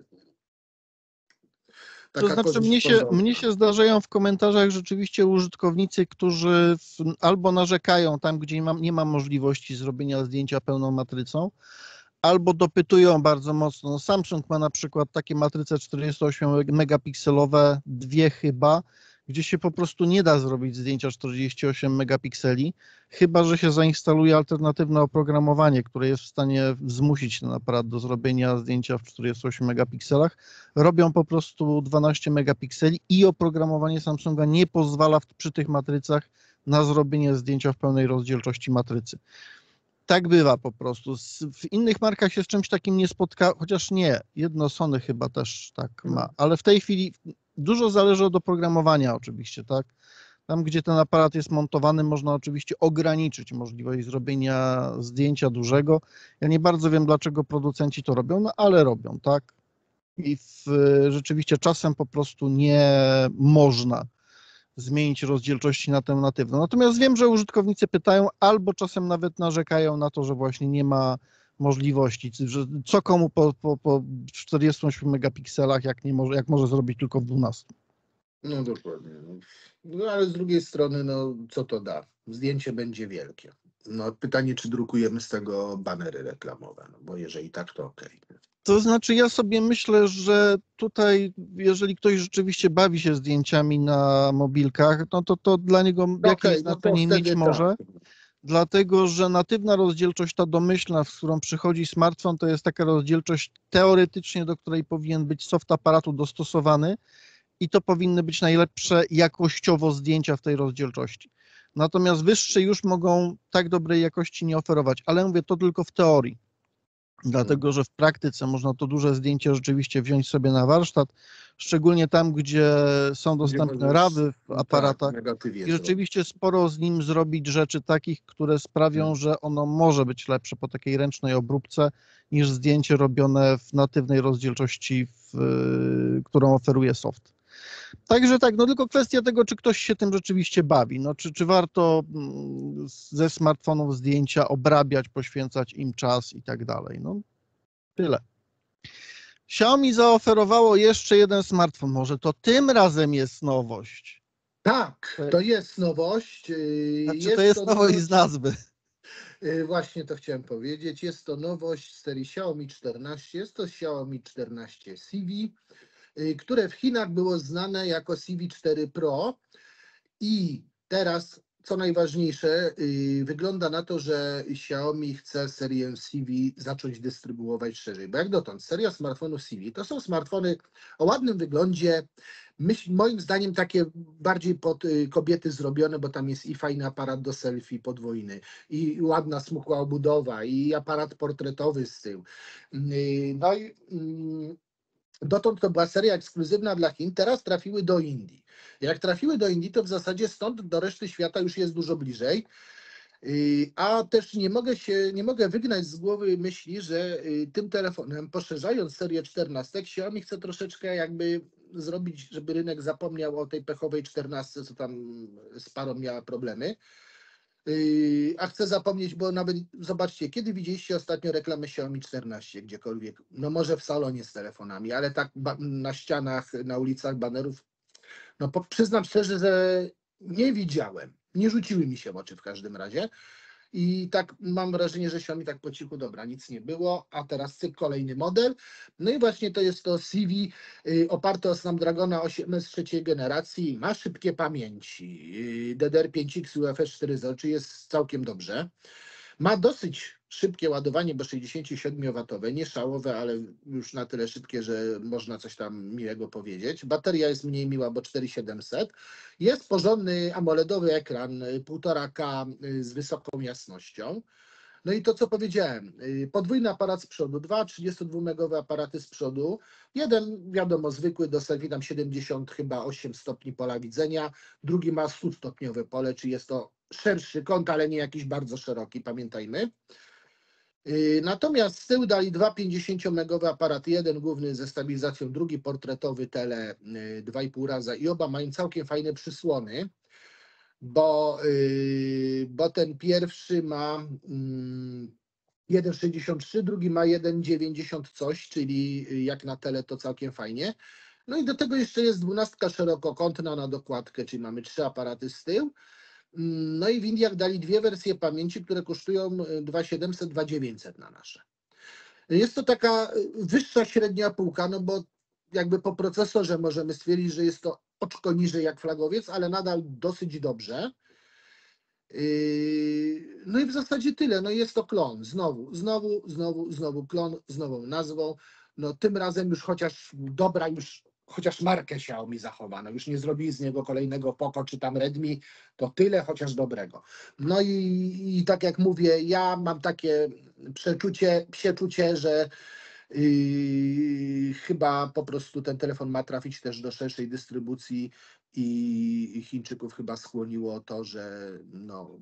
Speaker 2: To
Speaker 1: taka
Speaker 2: znaczy,
Speaker 1: korzyść
Speaker 2: mnie się zdarzają w komentarzach rzeczywiście użytkownicy, którzy albo narzekają tam, gdzie nie ma możliwości zrobienia zdjęcia pełną matrycą, albo dopytują bardzo mocno. No Samsung ma na przykład takie matryce 48 megapikselowe, dwie chyba, gdzie się po prostu nie da zrobić zdjęcia 48 megapikseli, chyba że się zainstaluje alternatywne oprogramowanie, które jest w stanie zmusić ten aparat do zrobienia zdjęcia w 48 megapikselach. Robią po prostu 12 megapikseli i oprogramowanie Samsunga nie pozwala przy tych matrycach na zrobienie zdjęcia w pełnej rozdzielczości matrycy. Tak bywa po prostu. W innych markach się z czymś takim nie spotka, chociaż nie, jedno Sony chyba też tak ma, ale w tej chwili dużo zależy od oprogramowania oczywiście, tak? Tam, gdzie ten aparat jest montowany, można oczywiście ograniczyć możliwość zrobienia zdjęcia dużego. Ja nie bardzo wiem, dlaczego producenci to robią, no ale robią, tak? I rzeczywiście czasem po prostu nie można zmienić rozdzielczości na tę natywną. Natomiast wiem, że użytkownicy pytają albo czasem nawet narzekają na to, że właśnie nie ma możliwości, że co komu po 48 megapikselach, jak może zrobić tylko w 12.
Speaker 1: No dokładnie. No ale z drugiej strony, no co to da? Zdjęcie będzie wielkie. No pytanie, czy drukujemy z tego banery reklamowe, no bo jeżeli tak, to okej.
Speaker 2: To znaczy, ja sobie myślę, że tutaj, jeżeli ktoś rzeczywiście bawi się zdjęciami na mobilkach, no to dla niego jakieś
Speaker 1: Okej, no to
Speaker 2: znaczenie mieć
Speaker 1: wtedy tak.
Speaker 2: może, dlatego że natywna rozdzielczość, ta domyślna, z którą przychodzi smartfon, to jest taka rozdzielczość teoretycznie, do której powinien być soft aparatu dostosowany i to powinny być najlepsze jakościowo zdjęcia w tej rozdzielczości. Natomiast wyższe już mogą tak dobrej jakości nie oferować, ale mówię to tylko w teorii. Dlatego, że w praktyce można to duże zdjęcie rzeczywiście wziąć sobie na warsztat, szczególnie tam, gdzie są
Speaker 1: Gdzie
Speaker 2: dostępne
Speaker 1: możesz,
Speaker 2: RAWy w
Speaker 1: tak,
Speaker 2: aparatach
Speaker 1: negatywie
Speaker 2: i
Speaker 1: zrobić.
Speaker 2: rzeczywiście sporo z nim zrobić rzeczy takich, które sprawią, że ono może być lepsze po takiej ręcznej obróbce niż zdjęcie robione w natywnej rozdzielczości, którą oferuje soft. Także tak, no tylko kwestia tego, czy ktoś się tym rzeczywiście bawi. No, czy warto ze smartfonów zdjęcia obrabiać, poświęcać im czas i tak dalej. No, tyle. Xiaomi zaoferowało jeszcze jeden smartfon. Może to tym razem jest nowość.
Speaker 1: Tak, to jest nowość.
Speaker 2: Znaczy, to
Speaker 1: Jest
Speaker 2: jest
Speaker 1: to
Speaker 2: nowość z
Speaker 1: nowość,
Speaker 2: nazwy.
Speaker 1: właśnie to chciałem powiedzieć. Jest to nowość z serii Xiaomi 14. Jest to Xiaomi 14 CV, które w Chinach było znane jako CV4 Pro. I teraz, co najważniejsze, wygląda na to, że Xiaomi chce serię CV zacząć dystrybuować szerzej, bo jak dotąd seria smartfonów CV to są smartfony o ładnym wyglądzie, moim zdaniem takie bardziej pod kobiety zrobione, bo tam jest i fajny aparat do selfie podwójny, i ładna smukła obudowa, i aparat portretowy z tyłu. No i dotąd to była seria ekskluzywna dla Chin, teraz trafiły do Indii. Jak trafiły do Indii, to w zasadzie stąd do reszty świata już jest dużo bliżej. A też nie mogę wygnać z głowy myśli, że tym telefonem, poszerzając serię 14, Xiaomi chce troszeczkę jakby zrobić, żeby rynek zapomniał o tej pechowej 14, co tam z parą miała problemy. A chcę zapomnieć, bo nawet zobaczcie, kiedy widzieliście ostatnio reklamę Xiaomi 14 gdziekolwiek? No może w salonie z telefonami, ale tak na ścianach, na ulicach banerów, no przyznam szczerze, że nie widziałem. Nie rzuciły mi się w oczy w każdym razie. I tak mam wrażenie, że Xiaomi tak po cichu, dobra, nic nie było, a teraz cyk, kolejny model. No i właśnie to jest to CV oparte o Snapdragona 8S trzeciej generacji, ma szybkie pamięci, DDR5X UFS 4.0, czyli jest całkiem dobrze. Ma dosyć szybkie ładowanie, bo 67W, nie szałowe, ale już na tyle szybkie, że można coś tam miłego powiedzieć. Bateria jest mniej miła, bo 4700. Jest porządny AMOLEDowy ekran 1,5K z wysoką jasnością. No i to, co powiedziałem, podwójny aparat z przodu, dwa 32-megowe aparaty z przodu, jeden wiadomo zwykły do selfie, tam 70 chyba 8 stopni pola widzenia, drugi ma 100-stopniowe pole, czyli jest to szerszy kąt, ale nie jakiś bardzo szeroki, pamiętajmy. Natomiast z tyłu dali dwa 50-megowe aparaty, jeden główny ze stabilizacją, drugi portretowy tele 2,5 raza i oba mają całkiem fajne przysłony, bo ten pierwszy ma 1,63, drugi ma 1,90 coś, czyli jak na tele to całkiem fajnie. No i do tego jeszcze jest 12 szerokokątna na dokładkę, czyli mamy 3 aparaty z tyłu. No i w Indiach dali dwie wersje pamięci, które kosztują 2700, 2900 na nasze. Jest to taka wyższa średnia półka, no bo jakby po procesorze możemy stwierdzić, że jest to oczko niżej jak flagowiec, ale nadal dosyć dobrze. No i w zasadzie tyle. No jest to klon. Znowu klon z nową nazwą. No tym razem już chociaż dobra, już chociaż markę Xiaomi zachowano. Już nie zrobili z niego kolejnego Poco czy tam Redmi. To tyle chociaż dobrego. No i tak jak mówię, ja mam takie psie czucie, że chyba po prostu ten telefon ma trafić też do szerszej dystrybucji i Chińczyków chyba skłoniło to, że no,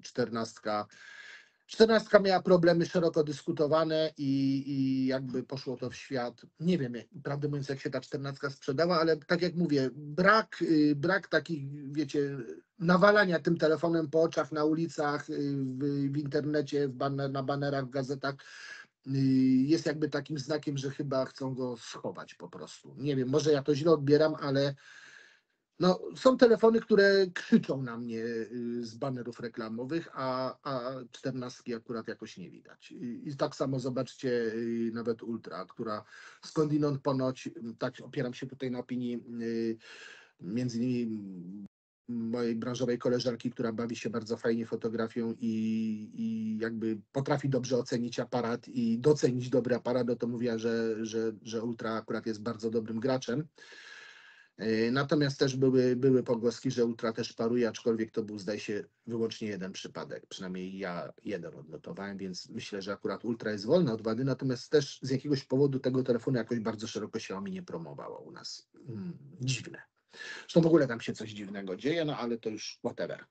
Speaker 1: 14 miała problemy szeroko dyskutowane i jakby poszło to w świat. Nie wiem, prawdę mówiąc, jak się ta 14 sprzedała, ale tak jak mówię, brak takich, wiecie, nawalania tym telefonem po oczach na ulicach, w internecie, na banerach, w gazetach jest jakby takim znakiem, że chyba chcą go schować po prostu. Nie wiem, może ja to źle odbieram, ale No, są telefony, które krzyczą na mnie z banerów reklamowych, a 14 akurat jakoś nie widać. I tak samo zobaczcie nawet Ultra, która skądinąd ponoć, tak opieram się tutaj na opinii między innymi mojej branżowej koleżanki, która bawi się bardzo fajnie fotografią i jakby potrafi dobrze ocenić aparat i docenić dobry aparat, no to mówiła, że Ultra akurat jest bardzo dobrym graczem. Natomiast też były pogłoski, że Ultra też paruje, aczkolwiek to był, zdaje się, wyłącznie jeden przypadek. Przynajmniej ja jeden odnotowałem, więc myślę, że akurat Ultra jest wolna od wady, natomiast też z jakiegoś powodu tego telefonu jakoś bardzo szeroko się o mnie nie promowało u nas. Dziwne. Zresztą w ogóle tam się coś dziwnego dzieje, no ale to już whatever.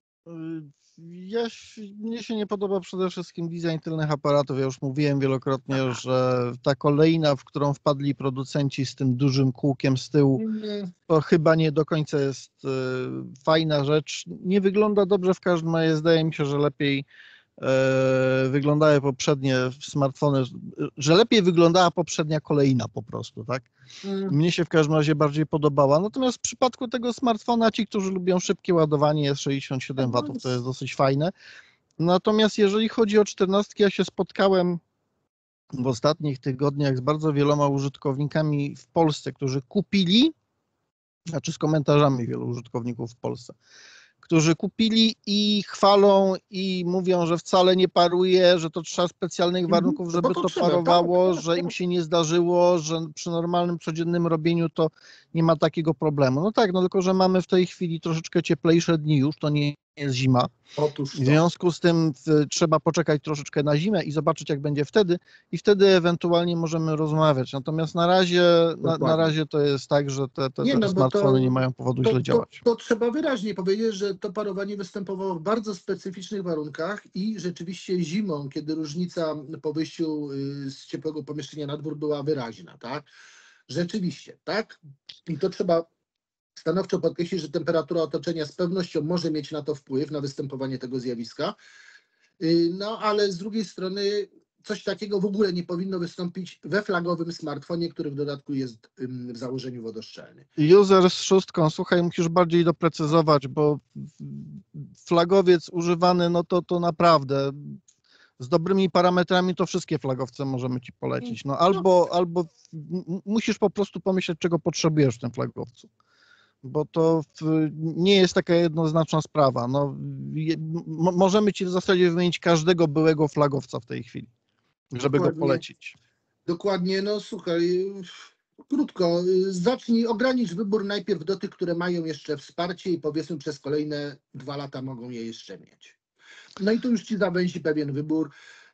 Speaker 2: Mnie się nie podoba przede wszystkim design tylnych aparatów. Ja już mówiłem wielokrotnie, że ta kolejna, w którą wpadli producenci z tym dużym kółkiem z tyłu, to chyba nie do końca jest fajna rzecz. Nie wygląda dobrze w każdym razie. Zdaje mi się, że lepiej wyglądały poprzednie smartfony, że lepiej wyglądała poprzednia kolejna po prostu, tak? Mnie się w każdym razie bardziej podobała. Natomiast w przypadku tego smartfona, ci, którzy lubią szybkie ładowanie, jest 67 W, to jest dosyć fajne. Natomiast jeżeli chodzi o 14, ja się spotkałem w ostatnich tygodniach z bardzo wieloma użytkownikami w Polsce, którzy kupili, znaczy z komentarzami wielu użytkowników w Polsce, którzy kupili i chwalą i mówią, że wcale nie paruje, że to trzeba specjalnych warunków, żeby to parowało, że im się nie zdarzyło, że przy normalnym, codziennym robieniu to nie ma takiego problemu. No tak, no tylko, że mamy w tej chwili troszeczkę cieplejsze dni już, to nie jest zima.
Speaker 1: Otóż
Speaker 2: W związku z tym trzeba poczekać troszeczkę na zimę i zobaczyć, jak będzie wtedy i wtedy ewentualnie możemy rozmawiać. Natomiast na razie to jest tak, że te smartfony nie mają powodu źle działać.
Speaker 1: To trzeba wyraźnie powiedzieć, że to parowanie występowało w bardzo specyficznych warunkach i rzeczywiście zimą, kiedy różnica po wyjściu z ciepłego pomieszczenia na dwór była wyraźna, tak? Rzeczywiście, tak? I to trzeba stanowczo podkreślić, że temperatura otoczenia z pewnością może mieć na to wpływ, na występowanie tego zjawiska. No ale z drugiej strony coś takiego w ogóle nie powinno wystąpić we flagowym smartfonie, który w dodatku jest w założeniu wodoszczelny.
Speaker 2: User z szóstką, słuchaj, musisz bardziej doprecyzować, bo flagowiec używany, no to naprawdę z dobrymi parametrami to wszystkie flagowce możemy ci polecić. No albo musisz po prostu pomyśleć, czego potrzebujesz w tym flagowcu. Bo to nie jest taka jednoznaczna sprawa. No, możemy ci w zasadzie wymienić każdego byłego flagowca w tej chwili, żeby go polecić.
Speaker 1: Dokładnie, no słuchaj, krótko, ogranicz wybór najpierw do tych, które mają jeszcze wsparcie i powiedzmy przez kolejne 2 lata mogą je jeszcze mieć. No i tu już ci zawęzi pewien wybór,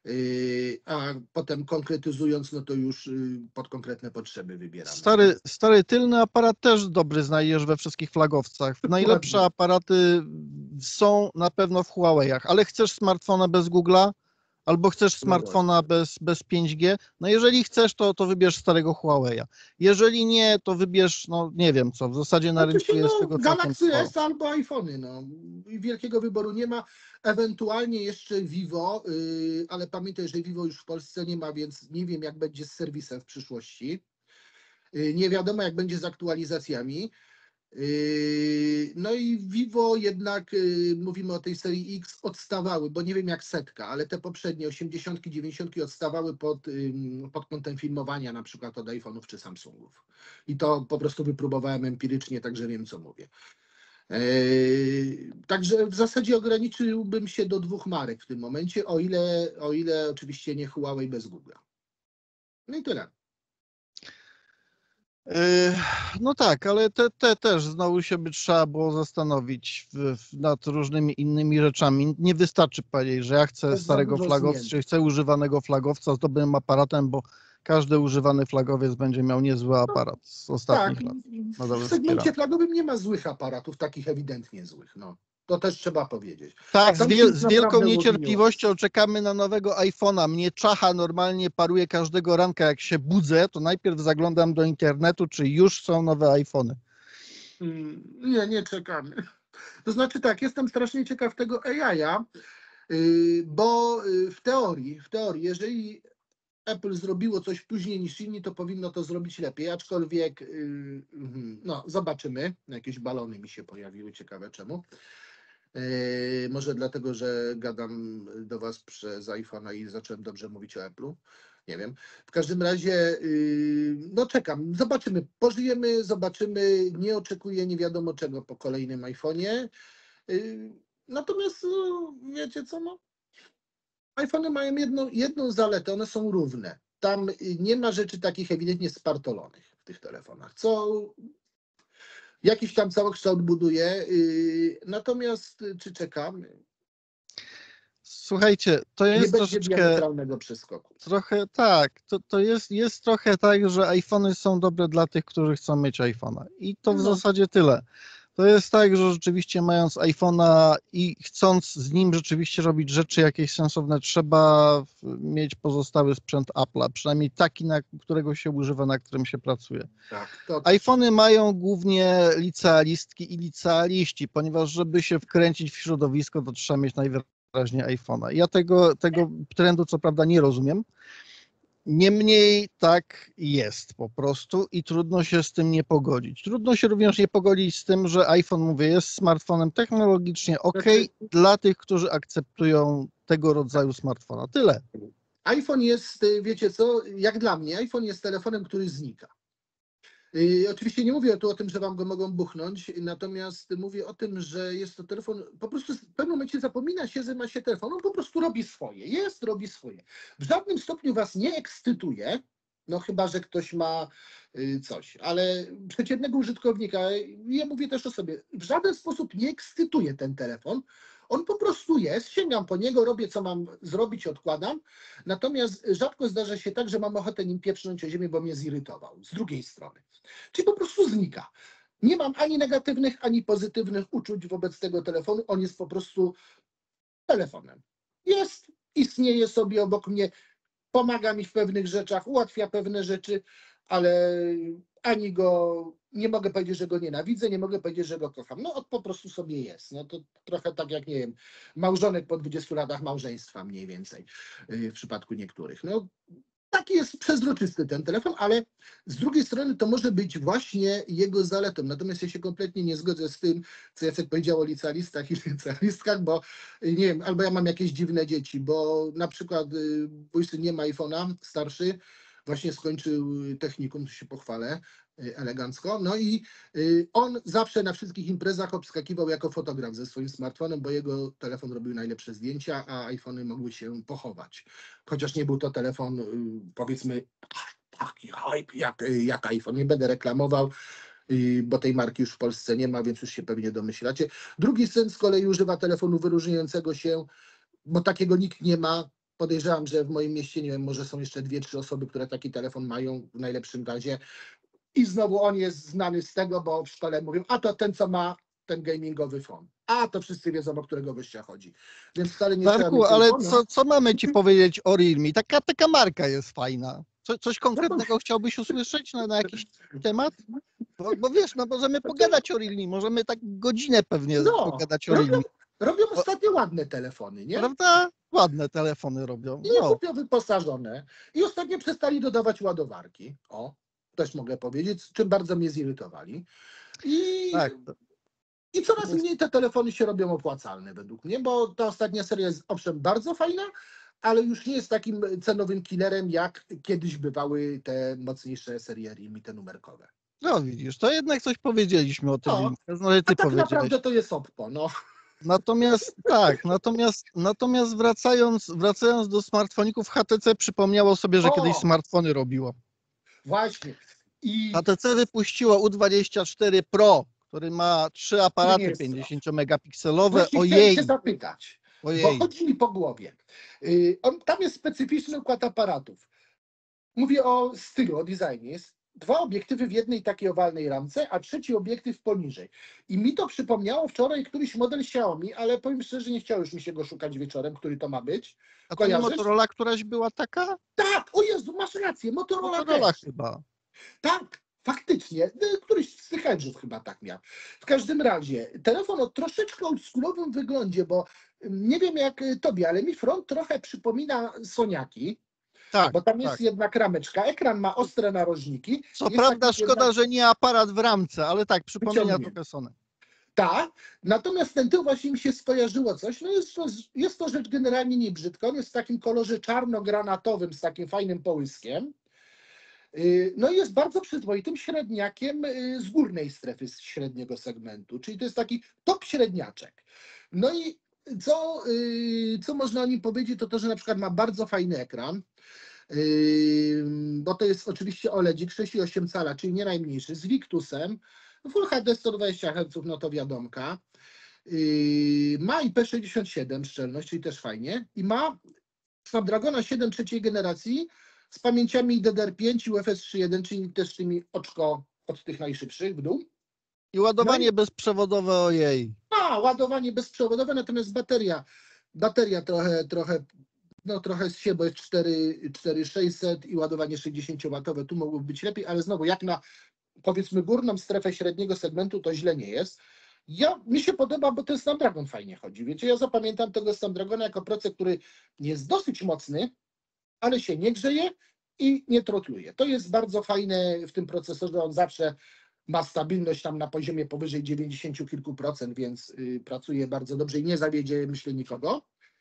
Speaker 1: a potem konkretyzując, no to już pod konkretne potrzeby wybieramy.
Speaker 2: Stary tylny aparat też dobry znajdziesz we wszystkich flagowcach. Najlepsze aparaty są na pewno w Huawei'ach, ale chcesz smartfona bez Google'a albo chcesz smartfona bez 5G, no jeżeli chcesz, to wybierz starego Huawei'a. Jeżeli nie, to wybierz, no nie wiem co, w zasadzie na rynku jest tego
Speaker 1: Galaxy S albo iPhony, no. Wielkiego wyboru nie ma. Ewentualnie jeszcze Vivo, ale pamiętaj, że Vivo już w Polsce nie ma, więc nie wiem, jak będzie z serwisem w przyszłości. Nie wiadomo, jak będzie z aktualizacjami. No i Vivo jednak, mówimy o tej serii X, odstawały, bo nie wiem jak setka, ale te poprzednie 80, 90 odstawały pod kątem filmowania, na przykład od iPhone'ów czy Samsungów. I to po prostu wypróbowałem empirycznie, także wiem, co mówię. Także w zasadzie ograniczyłbym się do 2 marek w tym momencie, o ile oczywiście nie Huawei bez Google'a. No i tyle.
Speaker 2: No tak, ale te też znowu się by trzeba było zastanowić nad różnymi innymi rzeczami. Nie wystarczy powiedzieć, że ja chcę starego flagowca, czy chcę używanego flagowca z dobrym aparatem, bo każdy używany flagowiec będzie miał niezły aparat z ostatnich lat.
Speaker 1: W segmencie flagowym nie ma złych aparatów, takich ewidentnie złych. No. To też trzeba powiedzieć.
Speaker 2: Tak, z wielką niecierpliwością czekamy na nowego iPhone'a. Mnie czacha normalnie paruje każdego ranka, jak się budzę, to najpierw zaglądam do internetu, czy już są nowe iPhony.
Speaker 1: Nie czekamy. To znaczy tak, jestem strasznie ciekaw tego AI-a, bo w teorii, jeżeli Apple zrobiło coś później niż inni, to powinno to zrobić lepiej, aczkolwiek no, zobaczymy. Jakieś balony mi się pojawiły, ciekawe czemu. Może dlatego, że gadam do Was przez iPhone'a i zacząłem dobrze mówić o Apple'u. Nie wiem. W każdym razie, no czekam, zobaczymy. Pożyjemy, zobaczymy. Nie oczekuję nie wiadomo czego po kolejnym iPhone'ie. Natomiast, no, wiecie co, no, iPhone'y mają jedną zaletę, one są równe. Tam nie ma rzeczy takich ewidentnie spartolonych w tych telefonach, co jakiś tam całokształt buduje. Natomiast czy czekamy?
Speaker 2: Słuchajcie, to
Speaker 1: Nie
Speaker 2: jest
Speaker 1: będzie
Speaker 2: troszeczkę,
Speaker 1: diametralnego przeskoku.
Speaker 2: trochę tak, to jest trochę tak, że iPhony są dobre dla tych, którzy chcą mieć iPhone'a. I to w
Speaker 1: No.
Speaker 2: zasadzie tyle. To jest tak, że rzeczywiście mając iPhone'a i chcąc z nim rzeczywiście robić rzeczy jakieś sensowne, trzeba mieć pozostały sprzęt Apple'a, przynajmniej taki, na którego się używa, na którym się pracuje.
Speaker 1: Tak, to
Speaker 2: iPhony mają głównie licealistki i licealiści, ponieważ żeby się wkręcić w środowisko, to trzeba mieć najwyraźniej iPhone'a. Ja tego trendu co prawda nie rozumiem, niemniej tak jest po prostu i trudno się z tym nie pogodzić. Trudno się również nie pogodzić z tym, że iPhone, mówię, jest smartfonem technologicznie ok dla tych, którzy akceptują tego rodzaju smartfona. Tyle.
Speaker 1: iPhone jest, wiecie co, jak dla mnie, iPhone jest telefonem, który znika. Oczywiście nie mówię tu o tym, że wam go mogą buchnąć, natomiast mówię o tym, że jest to telefon, po prostu w pewnym momencie zapomina się, że ma się telefon, on po prostu robi swoje, robi swoje. W żadnym stopniu was nie ekscytuje, no chyba, że ktoś ma coś, ale przeciętnego użytkownika, ja mówię też o sobie, w żaden sposób nie ekscytuje ten telefon, on po prostu jest, sięgam po niego, robię co mam zrobić, odkładam, natomiast rzadko zdarza się tak, że mam ochotę nim pieprznąć o ziemię, bo mnie zirytował, z drugiej strony. Czyli po prostu znika. Nie mam ani negatywnych, ani pozytywnych uczuć wobec tego telefonu. On jest po prostu telefonem. Jest, istnieje sobie obok mnie, pomaga mi w pewnych rzeczach, ułatwia pewne rzeczy, ale ani go, nie mogę powiedzieć, że go nienawidzę, nie mogę powiedzieć, że go kocham. No on po prostu sobie jest. No to trochę tak jak, nie wiem, małżonek po 20 latach małżeństwa mniej więcej w przypadku niektórych. No taki jest przezroczysty ten telefon, ale z drugiej strony to może być właśnie jego zaletą. Natomiast ja się kompletnie nie zgodzę z tym, co Jacek powiedział o licealistach i licealistkach, bo nie wiem, albo ja mam jakieś dziwne dzieci, bo na przykład mój syn nie ma iPhone'a, starszy, właśnie skończył technikum, to się pochwalę elegancko. No i on zawsze na wszystkich imprezach obskakiwał jako fotograf ze swoim smartfonem, bo jego telefon robił najlepsze zdjęcia, a iPhony mogły się pochować. Chociaż nie był to telefon, powiedzmy, taki hype jak iPhone. Nie będę reklamował, bo tej marki już w Polsce nie ma, więc już się pewnie domyślacie. Drugi syn z kolei używa telefonu wyróżniającego się, bo takiego nikt nie ma. Podejrzewam, że w moim mieście, nie wiem, może są jeszcze 2-3 osoby, które taki telefon mają w najlepszym razie. I znowu on jest znany z tego, bo w szkole mówią, a to ten, co ma ten gamingowy phone. A to wszyscy wiedzą, o którego gościa chodzi. Więc wcale nie trzeba
Speaker 2: Darku,
Speaker 1: mieć
Speaker 2: ale
Speaker 1: iPhone'a.
Speaker 2: co mamy ci powiedzieć o Realme? Taka marka jest fajna. Coś
Speaker 1: No
Speaker 2: konkretnego chciałbyś usłyszeć na jakiś temat? Bo wiesz, no możemy pogadać o Realme, możemy tak godzinę pewnie
Speaker 1: No,
Speaker 2: pogadać o Realme.
Speaker 1: robią ostatnio ładne telefony, nie?
Speaker 2: Prawda? Ładne telefony robią.
Speaker 1: I
Speaker 2: No.
Speaker 1: głupio wyposażone. I ostatnio przestali dodawać ładowarki. O, też mogę powiedzieć, czym bardzo mnie zirytowali.
Speaker 2: Tak.
Speaker 1: I coraz mniej te telefony się robią opłacalne według mnie, bo ta ostatnia seria jest owszem bardzo fajna, ale już nie jest takim cenowym killerem, jak kiedyś bywały te mocniejsze serie Realme, te numerkowe.
Speaker 2: No widzisz, to jednak coś powiedzieliśmy o tym
Speaker 1: No,
Speaker 2: Realme. Znaczy, ty
Speaker 1: a tak
Speaker 2: powiedziałeś.
Speaker 1: naprawdę to jest Oppo, no.
Speaker 2: Natomiast tak, natomiast wracając do smartfoników, HTC przypomniało sobie, że kiedyś smartfony robiło.
Speaker 1: Właśnie. I
Speaker 2: HTC wypuściło U24 Pro, który ma 3 aparaty
Speaker 1: jest
Speaker 2: 50-megapikselowe.
Speaker 1: właśnie chciałem
Speaker 2: Ojej,
Speaker 1: się zapytać, bo
Speaker 2: ojej.
Speaker 1: chodzi mi po głowie. Tam jest specyficzny układ aparatów. Mówię o stylu, o designie. Jest 2 obiektywy w jednej takiej owalnej ramce, a trzeci obiektyw poniżej. I mi to przypomniało wczoraj któryś model Xiaomi, ale powiem szczerze, nie chciało już mi się go szukać wieczorem, który to ma być.
Speaker 2: A to nie
Speaker 1: Kojarzysz?
Speaker 2: Motorola któraś była taka?
Speaker 1: Tak, o Jezu, masz rację, Motorola
Speaker 2: Motorola
Speaker 1: też.
Speaker 2: chyba.
Speaker 1: Tak, faktycznie. Któryś z tych Edge'ów chyba tak miał. W każdym razie, telefon o troszeczkę oldschoolowym wyglądzie, bo nie wiem jak tobie, ale mi front trochę przypomina Soniaki.
Speaker 2: Tak,
Speaker 1: bo tam jest
Speaker 2: tak.
Speaker 1: jednak rameczka. Ekran ma ostre narożniki.
Speaker 2: Co
Speaker 1: jest
Speaker 2: prawda
Speaker 1: taki
Speaker 2: szkoda,
Speaker 1: jednak
Speaker 2: że nie aparat w ramce, ale tak, przypomina
Speaker 1: wyciągnięty.
Speaker 2: trochę Sony.
Speaker 1: Tak, natomiast ten tył właśnie mi się skojarzyło coś. No jest to rzecz generalnie nie brzydka. On jest w takim kolorze czarno-granatowym z takim fajnym połyskiem. No i jest bardzo przyzwoitym średniakiem z górnej strefy z średniego segmentu, czyli to jest taki top średniaczek. No i co można o nim powiedzieć, to to, że na przykład ma bardzo fajny ekran, bo to jest oczywiście OLEDzik 6,8 cala, czyli nie najmniejszy, z Victusem, Full HD 120 Hz, no to wiadomka. Ma IP67 szczelność, czyli też fajnie, i ma Snapdragona 7 trzeciej generacji z pamięciami DDR5 i UFS 3.1, czyli też tymi oczko od tych najszybszych w dół.
Speaker 2: I ładowanie bezprzewodowe, ojej.
Speaker 1: Ładowanie bezprzewodowe, natomiast bateria trochę z siebie, bo jest 4600 i ładowanie 60W, tu mogłoby być lepiej, ale znowu jak na, powiedzmy, górną strefę średniego segmentu, to źle nie jest. Mi się podoba, bo ten Snapdragon fajnie chodzi. Wiecie, ja zapamiętam tego Snapdragona jako procesor, który jest dosyć mocny, ale się nie grzeje i nie trotluje. To jest bardzo fajne w tym procesorze, on zawsze ma stabilność tam na poziomie powyżej 90 kilku procent, więc pracuje bardzo dobrze i nie zawiedzie, myślę, nikogo.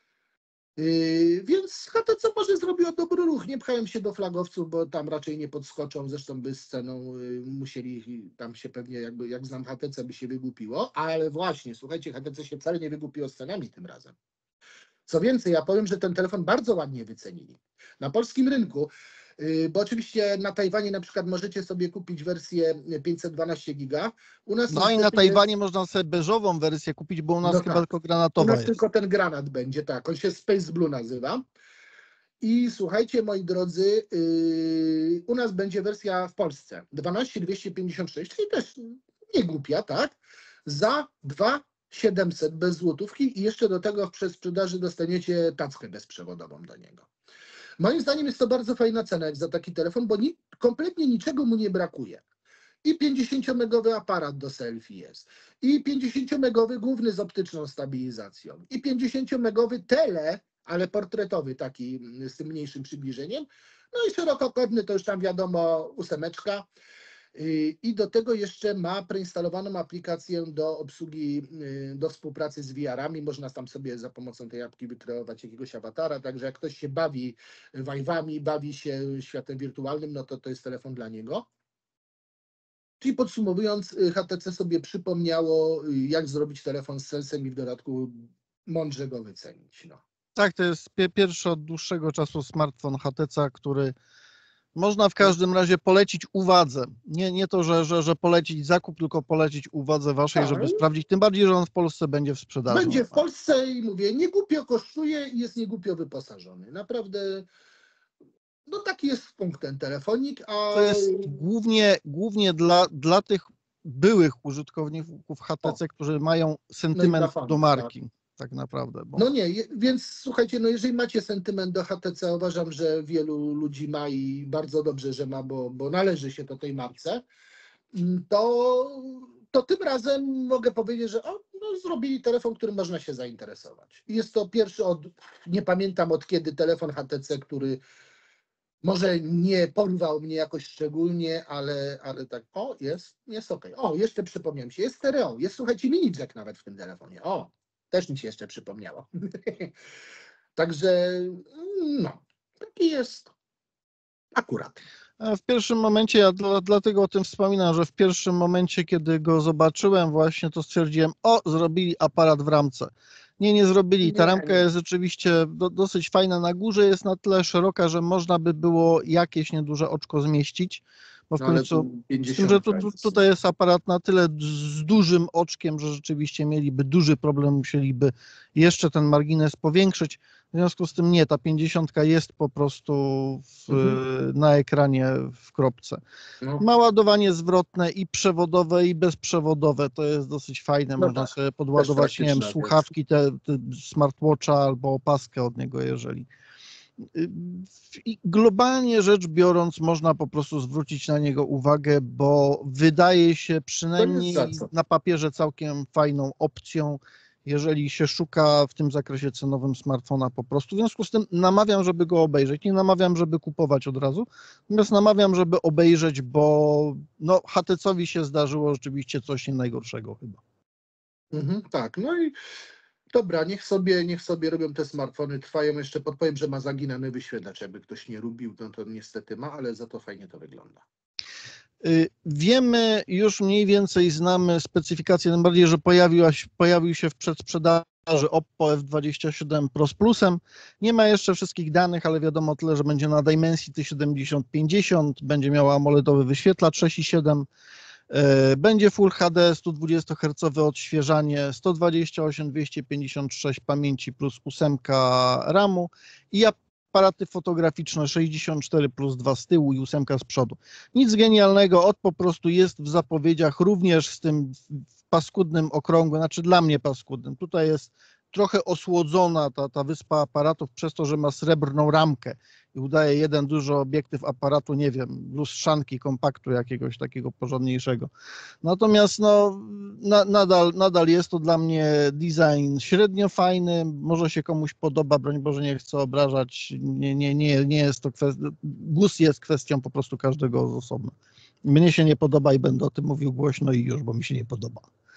Speaker 1: Więc HTC może zrobiło dobry ruch, nie pchają się do flagowców, bo tam raczej nie podskoczą, zresztą by z ceną musieli tam się pewnie, jak znam HTC, by się wygłupiło, ale właśnie, słuchajcie, HTC się wcale nie wygłupiło z cenami tym razem. Co więcej, ja powiem, że ten telefon bardzo ładnie wycenili. Na polskim rynku, bo oczywiście na Tajwanie na przykład możecie sobie kupić wersję 512 giga. U nas
Speaker 2: No i na Tajwanie można sobie beżową wersję kupić, bo u nas chyba tylko
Speaker 1: u
Speaker 2: granatowa
Speaker 1: nas
Speaker 2: jest.
Speaker 1: tylko ten granat będzie, tak. On się Space Blue nazywa. I słuchajcie, moi drodzy, u nas będzie wersja w Polsce 12256, czyli też nie głupia, tak? Za 2700 bez złotówki i jeszcze do tego w przedsprzedaży dostaniecie tackę bezprzewodową do niego. Moim zdaniem jest to bardzo fajna cena jak za taki telefon, bo kompletnie niczego mu nie brakuje. I 50-megowy aparat do selfie jest, i 50-megowy główny z optyczną stabilizacją, i 50-megowy tele, ale portretowy taki z tym mniejszym przybliżeniem, no i szerokokątny to już tam wiadomo 8. I do tego jeszcze ma preinstalowaną aplikację do obsługi, do współpracy z VR-ami. Można tam sobie za pomocą tej apki wykreować jakiegoś awatara, także jak ktoś się bawi Vive'ami, bawi się światem wirtualnym, no to jest telefon dla niego. Czyli podsumowując, HTC sobie przypomniało, jak zrobić telefon z sensem i w dodatku mądrze go wycenić. No.
Speaker 2: Tak, to jest pierwszy od dłuższego czasu smartfon HTC, który można w każdym razie polecić uwadze. Nie to, że polecić zakup, tylko polecić uwadze waszej, żeby sprawdzić. Tym bardziej, że on w Polsce będzie w sprzedaży.
Speaker 1: Będzie w Polsce i mówię, nie głupio kosztuje i jest niegłupio wyposażony. Naprawdę, no taki jest punkt ten telefonik.
Speaker 2: To jest głównie dla tych byłych użytkowników HTC, którzy mają sentyment do marki. Tak naprawdę. Bo...
Speaker 1: No nie, więc słuchajcie, no jeżeli macie sentyment do HTC, uważam, że wielu ludzi ma i bardzo dobrze, że ma, bo należy się to tej marce, to tym razem mogę powiedzieć, że zrobili telefon, którym można się zainteresować. I jest to pierwszy nie pamiętam od kiedy telefon HTC, który może nie porwał mnie jakoś szczególnie, ale tak, jest okej. Jeszcze przypomniałem się, jest stereo, jest, słuchajcie, mini jack nawet w tym telefonie. Też mi się jeszcze przypomniało. Także, no, taki jest akurat.
Speaker 2: W pierwszym momencie, ja dlatego o tym wspominam, że w pierwszym momencie, kiedy go zobaczyłem właśnie, to stwierdziłem, zrobili aparat w ramce. Nie zrobili. Ta ramka jest rzeczywiście dosyć fajna. Na górze jest na tyle szeroka, że można by było jakieś nieduże oczko zmieścić. Bo w końcu, z tym, że tutaj jest aparat na tyle z dużym oczkiem, że rzeczywiście mieliby duży problem, musieliby jeszcze ten margines powiększyć. W związku z tym nie, ta 50 jest po prostu na ekranie w kropce. Ma ładowanie zwrotne i przewodowe, i bezprzewodowe. To jest dosyć fajne. Można sobie podładować, nie wiem, słuchawki, te smartwatcha albo opaskę od niego, jeżeli. I globalnie rzecz biorąc, można po prostu zwrócić na niego uwagę, bo wydaje się przynajmniej na papierze całkiem fajną opcją. jeżeli się szuka w tym zakresie cenowym smartfona po prostu. W związku z tym namawiam, żeby go obejrzeć. Nie namawiam, żeby kupować od razu, natomiast namawiam, żeby obejrzeć, bo no, HTC-owi się zdarzyło rzeczywiście coś nie najgorszego chyba.
Speaker 1: Tak, no i dobra, niech sobie robią te smartfony, trwają jeszcze, podpowiem, że ma zaginany wyświetlacz, jakby ktoś nie lubił, no to niestety ma, ale za to fajnie to wygląda.
Speaker 2: Wiemy, już mniej więcej znamy specyfikację, tym bardziej, że pojawił się w przedsprzedaży Oppo F27 Pro z Plusem. Nie ma jeszcze wszystkich danych, ale wiadomo tyle, że będzie na Dimensity 7050, będzie miała AMOLEDowy wyświetlacz 6,7, będzie Full HD, 120 Hz odświeżanie, 128, 256 pamięci plus 8 RAMu i aparaty fotograficzne 64 plus 2 z tyłu i 8 z przodu. Nic genialnego, po prostu jest w zapowiedziach również z tym paskudnym okrągłym, znaczy dla mnie paskudnym. Tutaj jest trochę osłodzona ta wyspa aparatów przez to, że ma srebrną ramkę i udaje jeden duży obiektyw aparatu, nie wiem, lustrzanki, kompaktu jakiegoś takiego porządniejszego. Natomiast no, nadal jest to dla mnie design średnio fajny, może się komuś podoba, broń Boże, nie chcę obrażać, nie jest to gust jest kwestią po prostu każdego z osobna. Mnie się nie podoba i będę o tym mówił głośno i już, bo mi się nie podoba.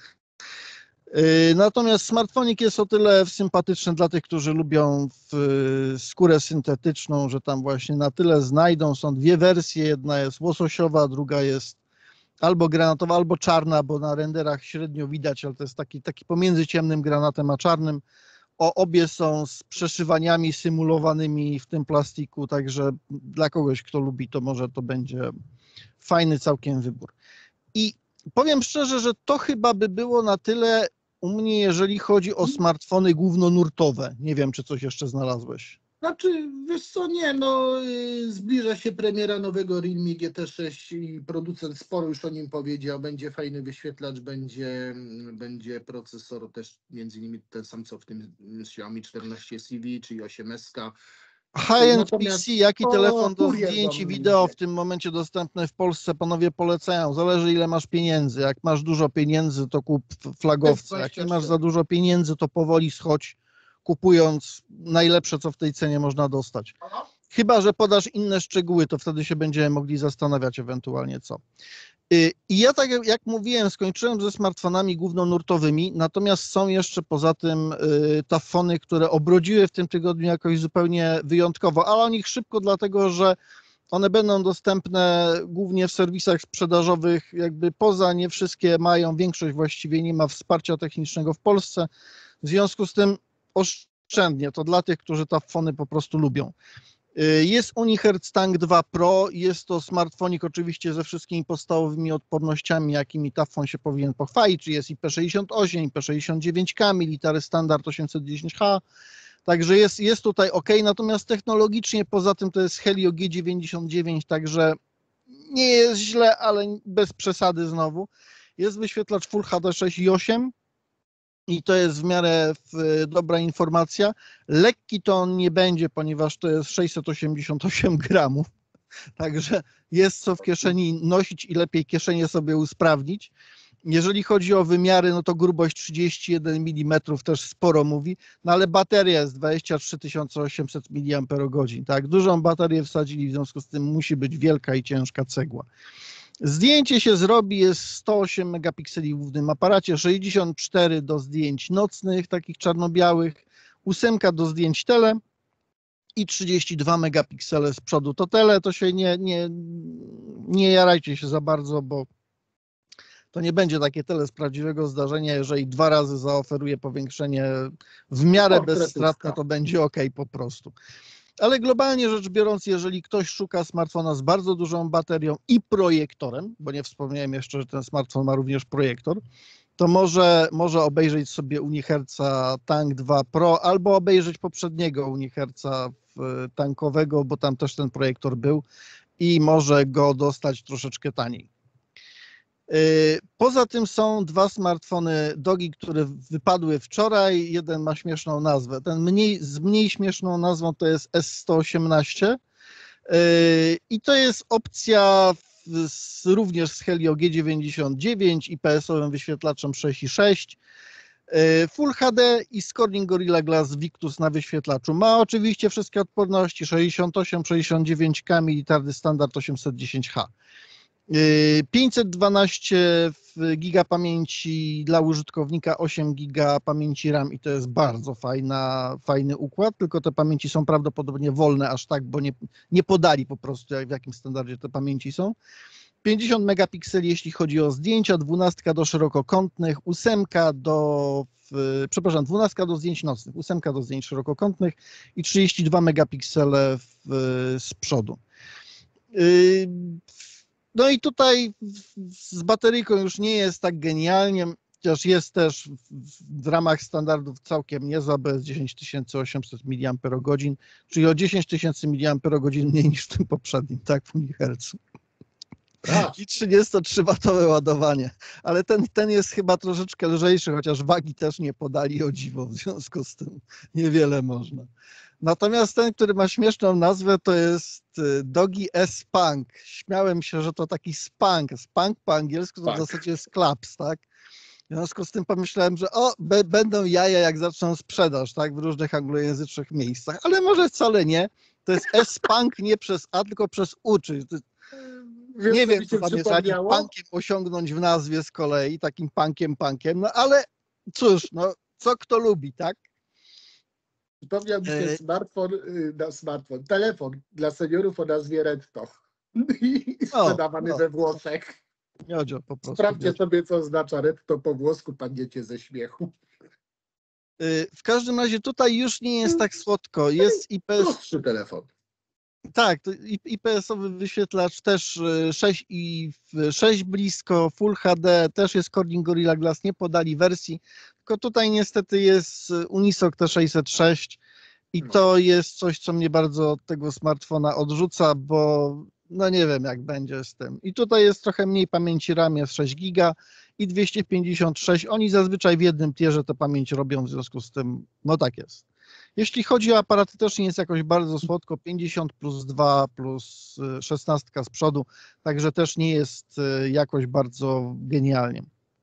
Speaker 2: Natomiast smartfonik jest o tyle sympatyczny dla tych, którzy lubią skórę syntetyczną, że tam właśnie na tyle znajdą. Są dwie wersje, jedna jest łososiowa, druga jest albo granatowa, albo czarna, bo na renderach średnio widać, ale to jest taki pomiędzy ciemnym granatem a czarnym. Obie są z przeszywaniami symulowanymi w tym plastiku, także dla kogoś, kto lubi, to może to będzie fajny całkiem wybór. I powiem szczerze, że to chyba by było na tyle u mnie, jeżeli chodzi o smartfony głównonurtowe. Nie wiem, czy coś jeszcze znalazłeś.
Speaker 1: Znaczy, wiesz co, nie, no zbliża się premiera nowego Realme GT6 i producent sporo już o nim powiedział, będzie fajny wyświetlacz, będzie procesor też między innymi ten sam co w tym Xiaomi 14 CV, czyli 8S.
Speaker 2: High-end PC, jak i telefon do
Speaker 1: kurier
Speaker 2: zdjęć i
Speaker 1: do mnie
Speaker 2: wideo
Speaker 1: idzie.
Speaker 2: w tym momencie dostępne w Polsce, panowie polecają. Zależy, ile masz pieniędzy. Jak masz dużo pieniędzy, to kup flagowca. Jak nie masz za dużo pieniędzy, to powoli schodź, kupując najlepsze, co w tej cenie można dostać. Chyba że podasz inne szczegóły, to wtedy się będziemy mogli zastanawiać ewentualnie co. I ja, tak jak mówiłem, skończyłem ze smartfonami głównonurtowymi, natomiast są jeszcze poza tym tafony, które obrodziły w tym tygodniu jakoś zupełnie wyjątkowo, ale o nich szybko, dlatego że one będą dostępne głównie w serwisach sprzedażowych, jakby poza, nie wszystkie mają, większość właściwie nie ma wsparcia technicznego w Polsce, w związku z tym oszczędnie, to dla tych, którzy tafony po prostu lubią. Jest Unihertz Tank 2 Pro, jest to smartfonik oczywiście ze wszystkimi podstawowymi odpornościami, jakimi Tafon się powinien pochwalić, czyli jest IP68, IP69K, military standard 810H, także jest tutaj ok, natomiast technologicznie poza tym to jest Helio G99, także nie jest źle, ale bez przesady znowu. Jest wyświetlacz Full HD 6.8, i to jest w miarę dobra informacja. Lekki to on nie będzie, ponieważ to jest 688 gramów, także jest co w kieszeni nosić i lepiej kieszenie sobie usprawnić. Jeżeli chodzi o wymiary, no to grubość 31 mm też sporo mówi, no ale bateria jest 23 800 mAh, tak? Dużą baterię wsadzili, w związku z tym musi być wielka i ciężka cegła. Zdjęcie się zrobi, jest 108 megapikseli w głównym aparacie, 64 do zdjęć nocnych, takich czarno-białych, 8 do zdjęć tele i 32 megapiksele z przodu. To tele to się nie jarajcie się za bardzo, bo to nie będzie takie tele z prawdziwego zdarzenia. Jeżeli 2 razy zaoferuje powiększenie w miarę bezstratne, to będzie ok po prostu. Ale globalnie rzecz biorąc, jeżeli ktoś szuka smartfona z bardzo dużą baterią i projektorem, bo nie wspomniałem jeszcze, że ten smartfon ma również projektor, to może obejrzeć sobie Unihertza Tank 2 Pro albo obejrzeć poprzedniego Unihertza tankowego, bo tam też ten projektor był i może go dostać troszeczkę taniej. Poza tym są dwa smartfony Dogi, które wypadły wczoraj. Jeden ma śmieszną nazwę. Ten z mniej śmieszną nazwą to jest S118 i to jest opcja również z Helio G99 i PS-owym wyświetlaczem 6.6. Full HD i Corning Gorilla Glass Victus na wyświetlaczu. Ma oczywiście wszystkie odporności 68, 69K, militarny standard 810H. 512 giga pamięci dla użytkownika, 8 giga pamięci RAM i to jest bardzo fajny układ, tylko te pamięci są prawdopodobnie wolne aż tak, bo nie podali po prostu w jakim standardzie te pamięci są. 50 megapikseli jeśli chodzi o zdjęcia, 12 do szerokokątnych, 12 do zdjęć nocnych, 8 do zdjęć szerokokątnych i 32 megapiksele z przodu. No i tutaj z bateryjką już nie jest tak genialnie, chociaż jest też w ramach standardów całkiem niezła, bo jest 10800 mAh, czyli o 10 000 mAh mniej niż w tym poprzednim, tak, w milihercu. I 33W ładowanie, ale ten jest chyba troszeczkę lżejszy, chociaż wagi też nie podali, o dziwo, w związku z tym niewiele można. Natomiast ten, który ma śmieszną nazwę, to jest Dogi S-Punk. Śmiałem się, że to taki spank. Spank po angielsku to w zasadzie jest klaps, tak? W związku z tym pomyślałem, że będą jaja, jak zaczną sprzedaż, tak? W różnych anglojęzycznych miejscach, ale może wcale nie. To jest S-Punk nie przez A, tylko przez U, czyli nie wiem, co tam jest takim punkiem osiągnąć w nazwie z kolei, takim punkiem, no ale cóż, no co kto lubi, tak?
Speaker 1: Przypomniał mi się telefon dla seniorów o nazwie Retto. Sprzedawany we Włoszech.
Speaker 2: Miodzio po prostu.
Speaker 1: Sprawdźcie sobie, co oznacza Retto po włosku, padniecie ze śmiechu.
Speaker 2: W każdym razie tutaj już nie jest tak słodko. Jest IPS.
Speaker 1: Prostszy telefon.
Speaker 2: Tak, IPS-owy wyświetlacz też 6 blisko, Full HD, też jest Corning Gorilla Glass, nie podali wersji, tylko tutaj niestety jest Unisoc T606 i to jest coś, co mnie bardzo od tego smartfona odrzuca, bo no nie wiem, jak będzie z tym. I tutaj jest trochę mniej pamięci RAM, jest 6 giga i 256. Oni zazwyczaj w jednym tierze tę pamięć robią, w związku z tym, no tak jest. Jeśli chodzi o aparaty, też nie jest jakoś bardzo słodko, 50 plus 2 plus 16 z przodu, także też nie jest jakoś bardzo genialnie.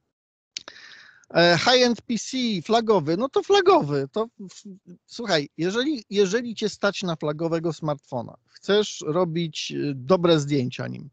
Speaker 2: High-end PC flagowy, no to flagowy. To, słuchaj, jeżeli cię stać na flagowego smartfona, chcesz robić dobre zdjęcia nim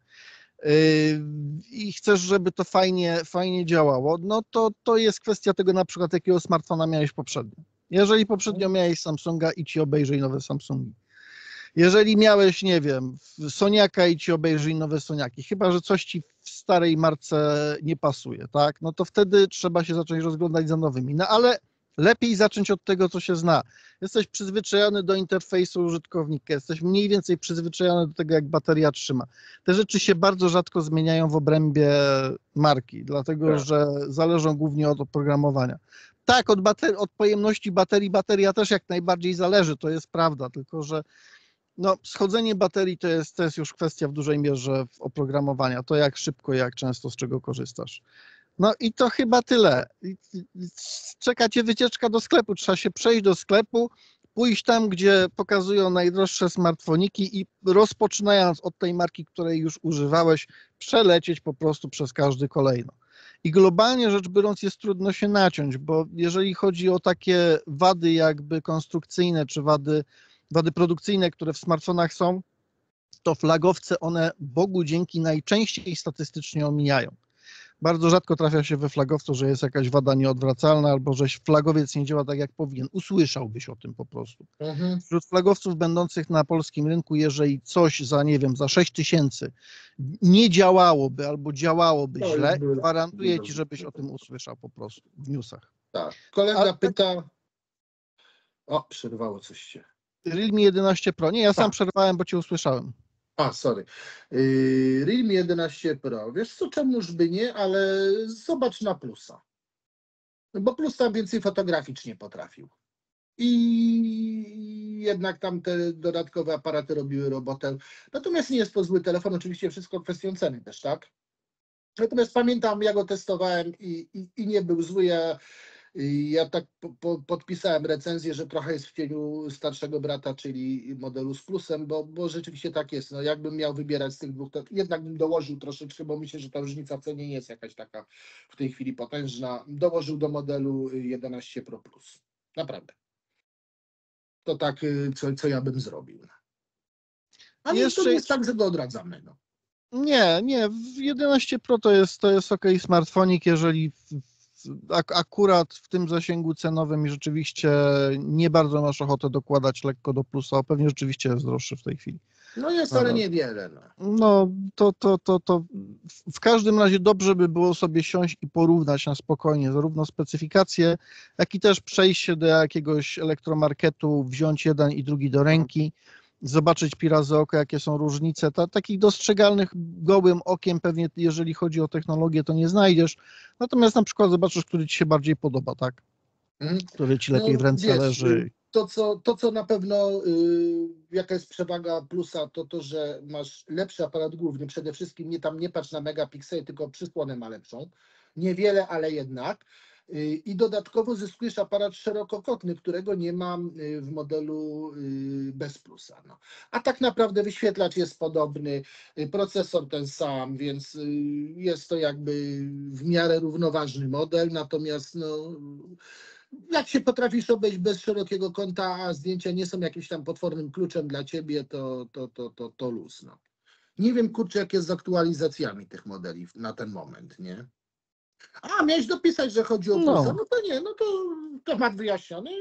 Speaker 2: i chcesz, żeby to fajnie działało, no to jest kwestia tego, na przykład jakiego smartfona miałeś poprzednio. Jeżeli poprzednio miałeś Samsunga i ci obejrzyj nowe Samsungi. Jeżeli miałeś, nie wiem, Soniaka i ci obejrzyj nowe Soniaki, chyba że coś ci w starej marce nie pasuje, tak? No to wtedy trzeba się zacząć rozglądać za nowymi. No ale lepiej zacząć od tego, co się zna. Jesteś przyzwyczajony do interfejsu użytkownika, jesteś mniej więcej przyzwyczajony do tego, jak bateria trzyma. Te rzeczy się bardzo rzadko zmieniają w obrębie marki, dlatego że zależą głównie od oprogramowania. Tak, od pojemności baterii, bateria też jak najbardziej zależy, to jest prawda, tylko że no, schodzenie baterii to jest już kwestia w dużej mierze oprogramowania, to jak szybko, jak często, z czego korzystasz. No i to chyba tyle. Czeka cię wycieczka do sklepu, trzeba się przejść do sklepu, pójść tam, gdzie pokazują najdroższe smartfoniki i rozpoczynając od tej marki, której już używałeś, przelecieć po prostu przez każdy kolejno. I globalnie rzecz biorąc jest trudno się naciąć, bo jeżeli chodzi o takie wady jakby konstrukcyjne czy wady produkcyjne, które w smartfonach są, to flagowce one Bogu dzięki najczęściej statystycznie omijają. Bardzo rzadko trafia się we flagowcu, że jest jakaś wada nieodwracalna albo że flagowiec nie działa tak, jak powinien. Usłyszałbyś o tym po prostu. Wśród flagowców będących na polskim rynku, jeżeli coś za, nie wiem, za 6000 nie działałoby albo działałoby źle, gwarantuję ci, żebyś o tym usłyszał po prostu w newsach.
Speaker 1: Tak. Kolega pyta... O, przerwało coś się.
Speaker 2: Realme 11 Pro. Nie, ja sam przerwałem, bo cię usłyszałem.
Speaker 1: Sorry. Realme 11 Pro. Wiesz co, czemuż by nie, ale zobacz na plusa. Bo plus tam więcej fotograficznie potrafił. I jednak tam te dodatkowe aparaty robiły robotę. Natomiast nie jest to zły telefon, oczywiście wszystko kwestią ceny też, tak? Natomiast pamiętam, ja go testowałem i nie był zły. Ja Ja tak podpisałem recenzję, że trochę jest w cieniu starszego brata, czyli modelu z plusem, bo rzeczywiście tak jest. No, jakbym miał wybierać z tych dwóch, to jednak bym dołożył troszeczkę, bo myślę, że ta różnica w cenie nie jest jakaś taka w tej chwili potężna. Dołożył do modelu 11 Pro Plus. Naprawdę. To tak, co ja bym zrobił. Ale to nie jest tak, że go odradzamy. No.
Speaker 2: Nie, w 11 Pro to jest ok smartfonik, jeżeli akurat w tym zasięgu cenowym i rzeczywiście nie bardzo masz ochotę dokładać lekko do plusa, pewnie rzeczywiście jest droższy w tej chwili.
Speaker 1: No jest, ale niewiele.
Speaker 2: No to w każdym razie dobrze by było sobie siąść i porównać na spokojnie zarówno specyfikacje, jak i też przejść się do jakiegoś elektromarketu, wziąć jeden i drugi do ręki, zobaczyć pi razy oko, jakie są różnice. Takich dostrzegalnych gołym okiem pewnie, jeżeli chodzi o technologię, to nie znajdziesz. Natomiast na przykład zobaczysz, który ci się bardziej podoba, tak? Który ci lepiej w ręce leży.
Speaker 1: To, co na pewno, jaka jest przewaga plusa, to, że masz lepszy aparat główny. Przede wszystkim nie patrz na megapiksele, tylko przysłonę ma lepszą. Niewiele, ale jednak. I dodatkowo zyskujesz aparat szerokokątny, którego nie ma w modelu bez plusa. No. A tak naprawdę wyświetlacz jest podobny, procesor ten sam, więc jest to jakby w miarę równoważny model, natomiast no, jak się potrafisz obejść bez szerokiego kąta, a zdjęcia nie są jakimś tam potwornym kluczem dla ciebie, to luz. No. Nie wiem, kurczę, jak jest z aktualizacjami tych modeli na ten moment, nie? A, miałeś dopisać, że chodzi o plusa. No to nie, no to temat wyjaśniony.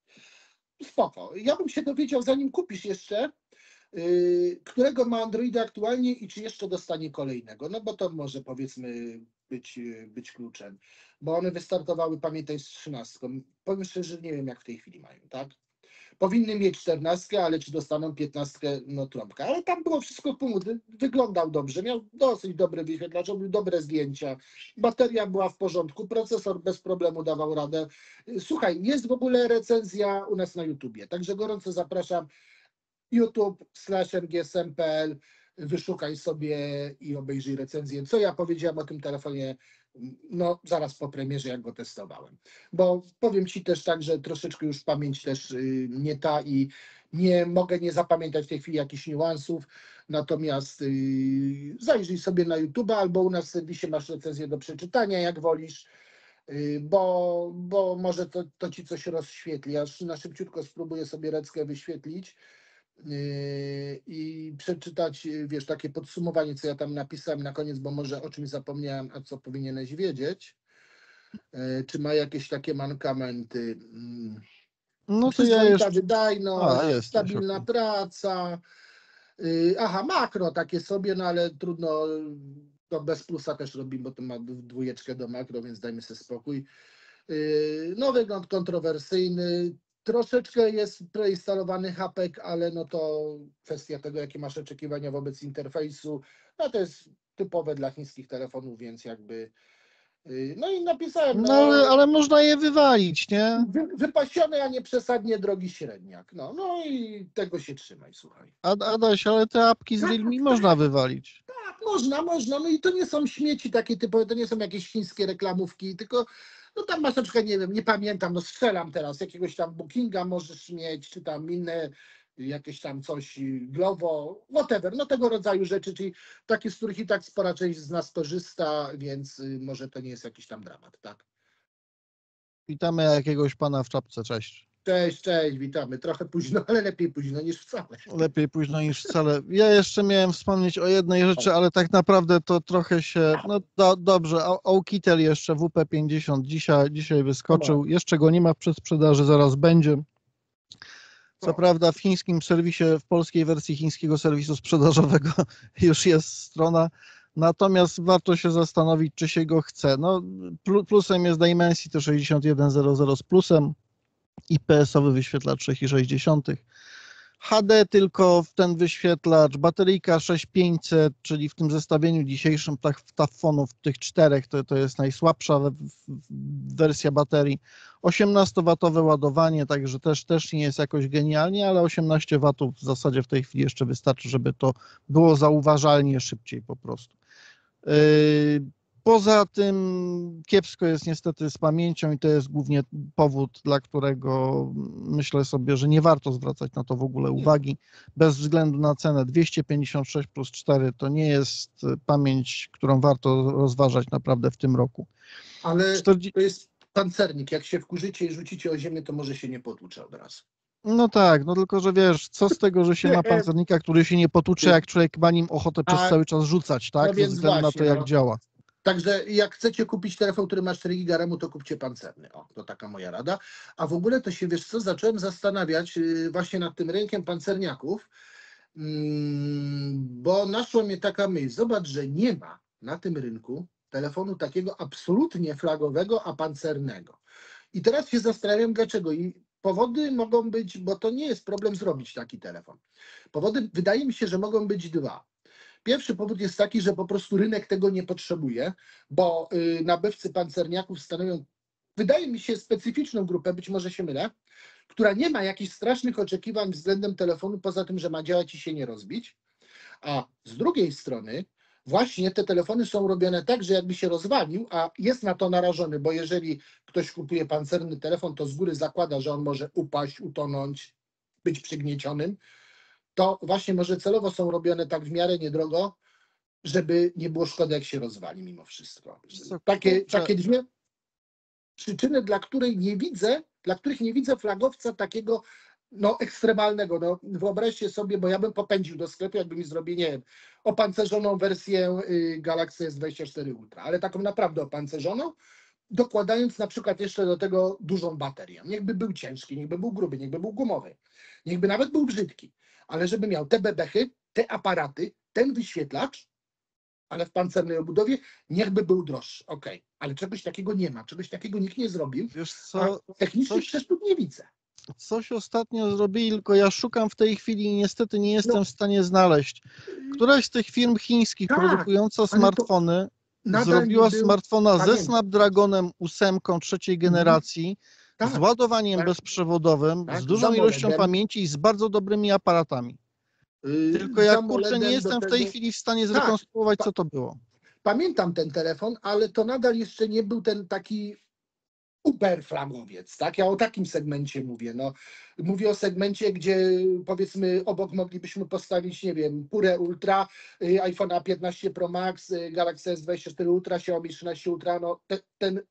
Speaker 1: Spoko. Ja bym się dowiedział, zanim kupisz jeszcze, którego ma Androida aktualnie i czy jeszcze dostanie kolejnego. No bo to może, powiedzmy, być kluczem. Bo one wystartowały, pamiętaj, z 13. Powiem szczerze, że nie wiem, jak w tej chwili mają, tak? Powinny mieć 14, ale czy dostaną 15, no trąbka. Ale tam było wszystko punkt. Wyglądał dobrze, miał dosyć dobry wyświetlacz, robił dobre zdjęcia. Bateria była w porządku, procesor bez problemu dawał radę. Słuchaj, jest w ogóle recenzja u nas na YouTubie, także gorąco zapraszam. youtube.com/mgsm.pl, wyszukaj sobie i obejrzyj recenzję. Co ja powiedziałem o tym telefonie, no zaraz po premierze, jak go testowałem. Bo powiem Ci też tak, że troszeczkę już pamięć też nie ta i nie mogę nie zapamiętać w tej chwili jakichś niuansów, natomiast zajrzyj sobie na YouTube albo u nas w serwisie masz recenzję do przeczytania, jak wolisz. Bo może to Ci coś rozświetli. Aż na szybciutko spróbuję sobie Reckę wyświetlić i przeczytać, wiesz, takie podsumowanie, co ja tam napisałem na koniec, bo może o czymś zapomniałem, a co powinieneś wiedzieć. Czy ma jakieś takie mankamenty?
Speaker 2: No to ja jeszcze...
Speaker 1: wydajność, stabilna praca. Aha, makro takie sobie, no ale trudno, to bez plusa też robimy, bo to ma 2 do makro, więc dajmy sobie spokój. No wygląd kontrowersyjny. Troszeczkę jest preinstalowany hapek, ale no to kwestia tego, jakie masz oczekiwania wobec interfejsu. No to jest typowe dla chińskich telefonów, więc jakby... No i napisałem...
Speaker 2: No ale można je wywalić, nie?
Speaker 1: Wypasiony, a nie przesadnie drogi średniak. No i tego się trzymaj, słuchaj.
Speaker 2: Adaś, ale te apki z Realme można wywalić.
Speaker 1: Tak, można. No i to nie są śmieci takie typowe, to nie są jakieś chińskie reklamówki, tylko no tam masz na przykład, nie wiem, nie pamiętam, no strzelam teraz, jakiegoś tam Bookinga możesz mieć, czy tam inne, jakieś tam coś, Glovo, whatever, no tego rodzaju rzeczy, czyli takie, z których i tak spora część z nas korzysta, więc może to nie jest jakiś tam dramat, tak?
Speaker 2: Witamy jakiegoś pana w czapce, cześć.
Speaker 1: Cześć, witamy. Trochę późno, ale lepiej późno niż wcale.
Speaker 2: Lepiej późno niż wcale. Ja jeszcze miałem wspomnieć o jednej rzeczy, ale tak naprawdę to trochę się... No dobrze, Oukitel jeszcze WP50 dzisiaj wyskoczył. Jeszcze go nie ma w przedsprzedaży, zaraz będzie. Co prawda w chińskim serwisie, w polskiej wersji chińskiego serwisu sprzedażowego już jest strona, natomiast warto się zastanowić, czy się go chce. No, plusem jest Dimensity 6100 z plusem, IPS-owy wyświetlacz 3,6. HD tylko w ten wyświetlacz, bateryjka 6500, czyli w tym zestawieniu dzisiejszym TAFfonów, tych 4, to jest najsłabsza wersja baterii. 18W ładowanie, także też nie jest jakoś genialnie, ale 18W w zasadzie w tej chwili jeszcze wystarczy, żeby to było zauważalnie szybciej po prostu. Poza tym kiepsko jest niestety z pamięcią i to jest głównie powód, dla którego myślę sobie, że nie warto zwracać na to w ogóle uwagi. Bez względu na cenę 256 plus 4 to nie jest pamięć, którą warto rozważać naprawdę w tym roku.
Speaker 1: Ale to jest pancernik. Jak się wkurzycie i rzucicie o ziemię, to może się nie potłucze od razu.
Speaker 2: No tak, no tylko, że wiesz, co z tego, że się ma pancernika, który się nie potłucze, jak człowiek ma nim ochotę przez cały czas rzucać, tak?
Speaker 1: No
Speaker 2: Ze
Speaker 1: więc
Speaker 2: względu na to, jak
Speaker 1: właśnie,
Speaker 2: działa.
Speaker 1: Także jak chcecie kupić telefon, który ma 4 giga RAM-u, to kupcie pancerny. O, to taka moja rada. A w ogóle to się, wiesz co, zacząłem zastanawiać właśnie nad tym rynkiem pancerniaków, bo naszła mnie taka myśl. Zobacz, że nie ma na tym rynku telefonu takiego absolutnie flagowego, a pancernego. I teraz się zastanawiam, dlaczego. I powody mogą być, bo to nie jest problem zrobić taki telefon. Powody, wydaje mi się, że mogą być dwa. Pierwszy powód jest taki, że po prostu rynek tego nie potrzebuje, bo nabywcy pancerniaków stanowią, wydaje mi się, specyficzną grupę, być może się mylę, która nie ma jakichś strasznych oczekiwań względem telefonu, poza tym, że ma działać i się nie rozbić. A z drugiej strony właśnie te telefony są robione tak, że jakby się rozwalił, a jest na to narażony, bo jeżeli ktoś kupuje pancerny telefon, to z góry zakłada, że on może upaść, utonąć, być przygniecionym, to właśnie może celowo są robione tak w miarę niedrogo, żeby nie było szkody, jak się rozwali mimo wszystko. Takie dwie przyczyny, dla których nie widzę flagowca takiego ekstremalnego. No, wyobraźcie sobie, bo ja bym popędził do sklepu, jakby mi zrobili, nie wiem, opancerzoną wersję Galaxy S24 Ultra, ale taką naprawdę opancerzoną, dokładając na przykład jeszcze do tego dużą baterię. Niechby był ciężki, niechby był gruby, niechby był gumowy, niechby nawet był brzydki, ale żeby miał te bebechy, te aparaty, ten wyświetlacz, ale w pancernej obudowie, niechby był droższy. Okej, ale czegoś takiego nie ma, czegoś takiego nikt nie zrobił,
Speaker 2: Wiesz co,
Speaker 1: a technicznych przeszkód nie widzę.
Speaker 2: Coś ostatnio zrobili, tylko ja szukam w tej chwili i niestety nie jestem w stanie znaleźć. Któraś z tych firm chińskich produkująca smartfony zrobiła smartfona ze Snapdragonem 8 trzeciej generacji, z ładowaniem bezprzewodowym, z dużą ilością pamięci i z bardzo dobrymi aparatami. Tylko ja kurczę nie jestem w tej chwili w stanie zrekonstruować, co to było.
Speaker 1: Pamiętam ten telefon, ale to nadal jeszcze nie był ten taki uber flagowiec, tak? Ja o takim segmencie mówię. No, mówię o segmencie, gdzie powiedzmy obok moglibyśmy postawić, nie wiem, Pure Ultra, iPhone'a 15 Pro Max, Galaxy S24 Ultra, Xiaomi 13 Ultra, no ten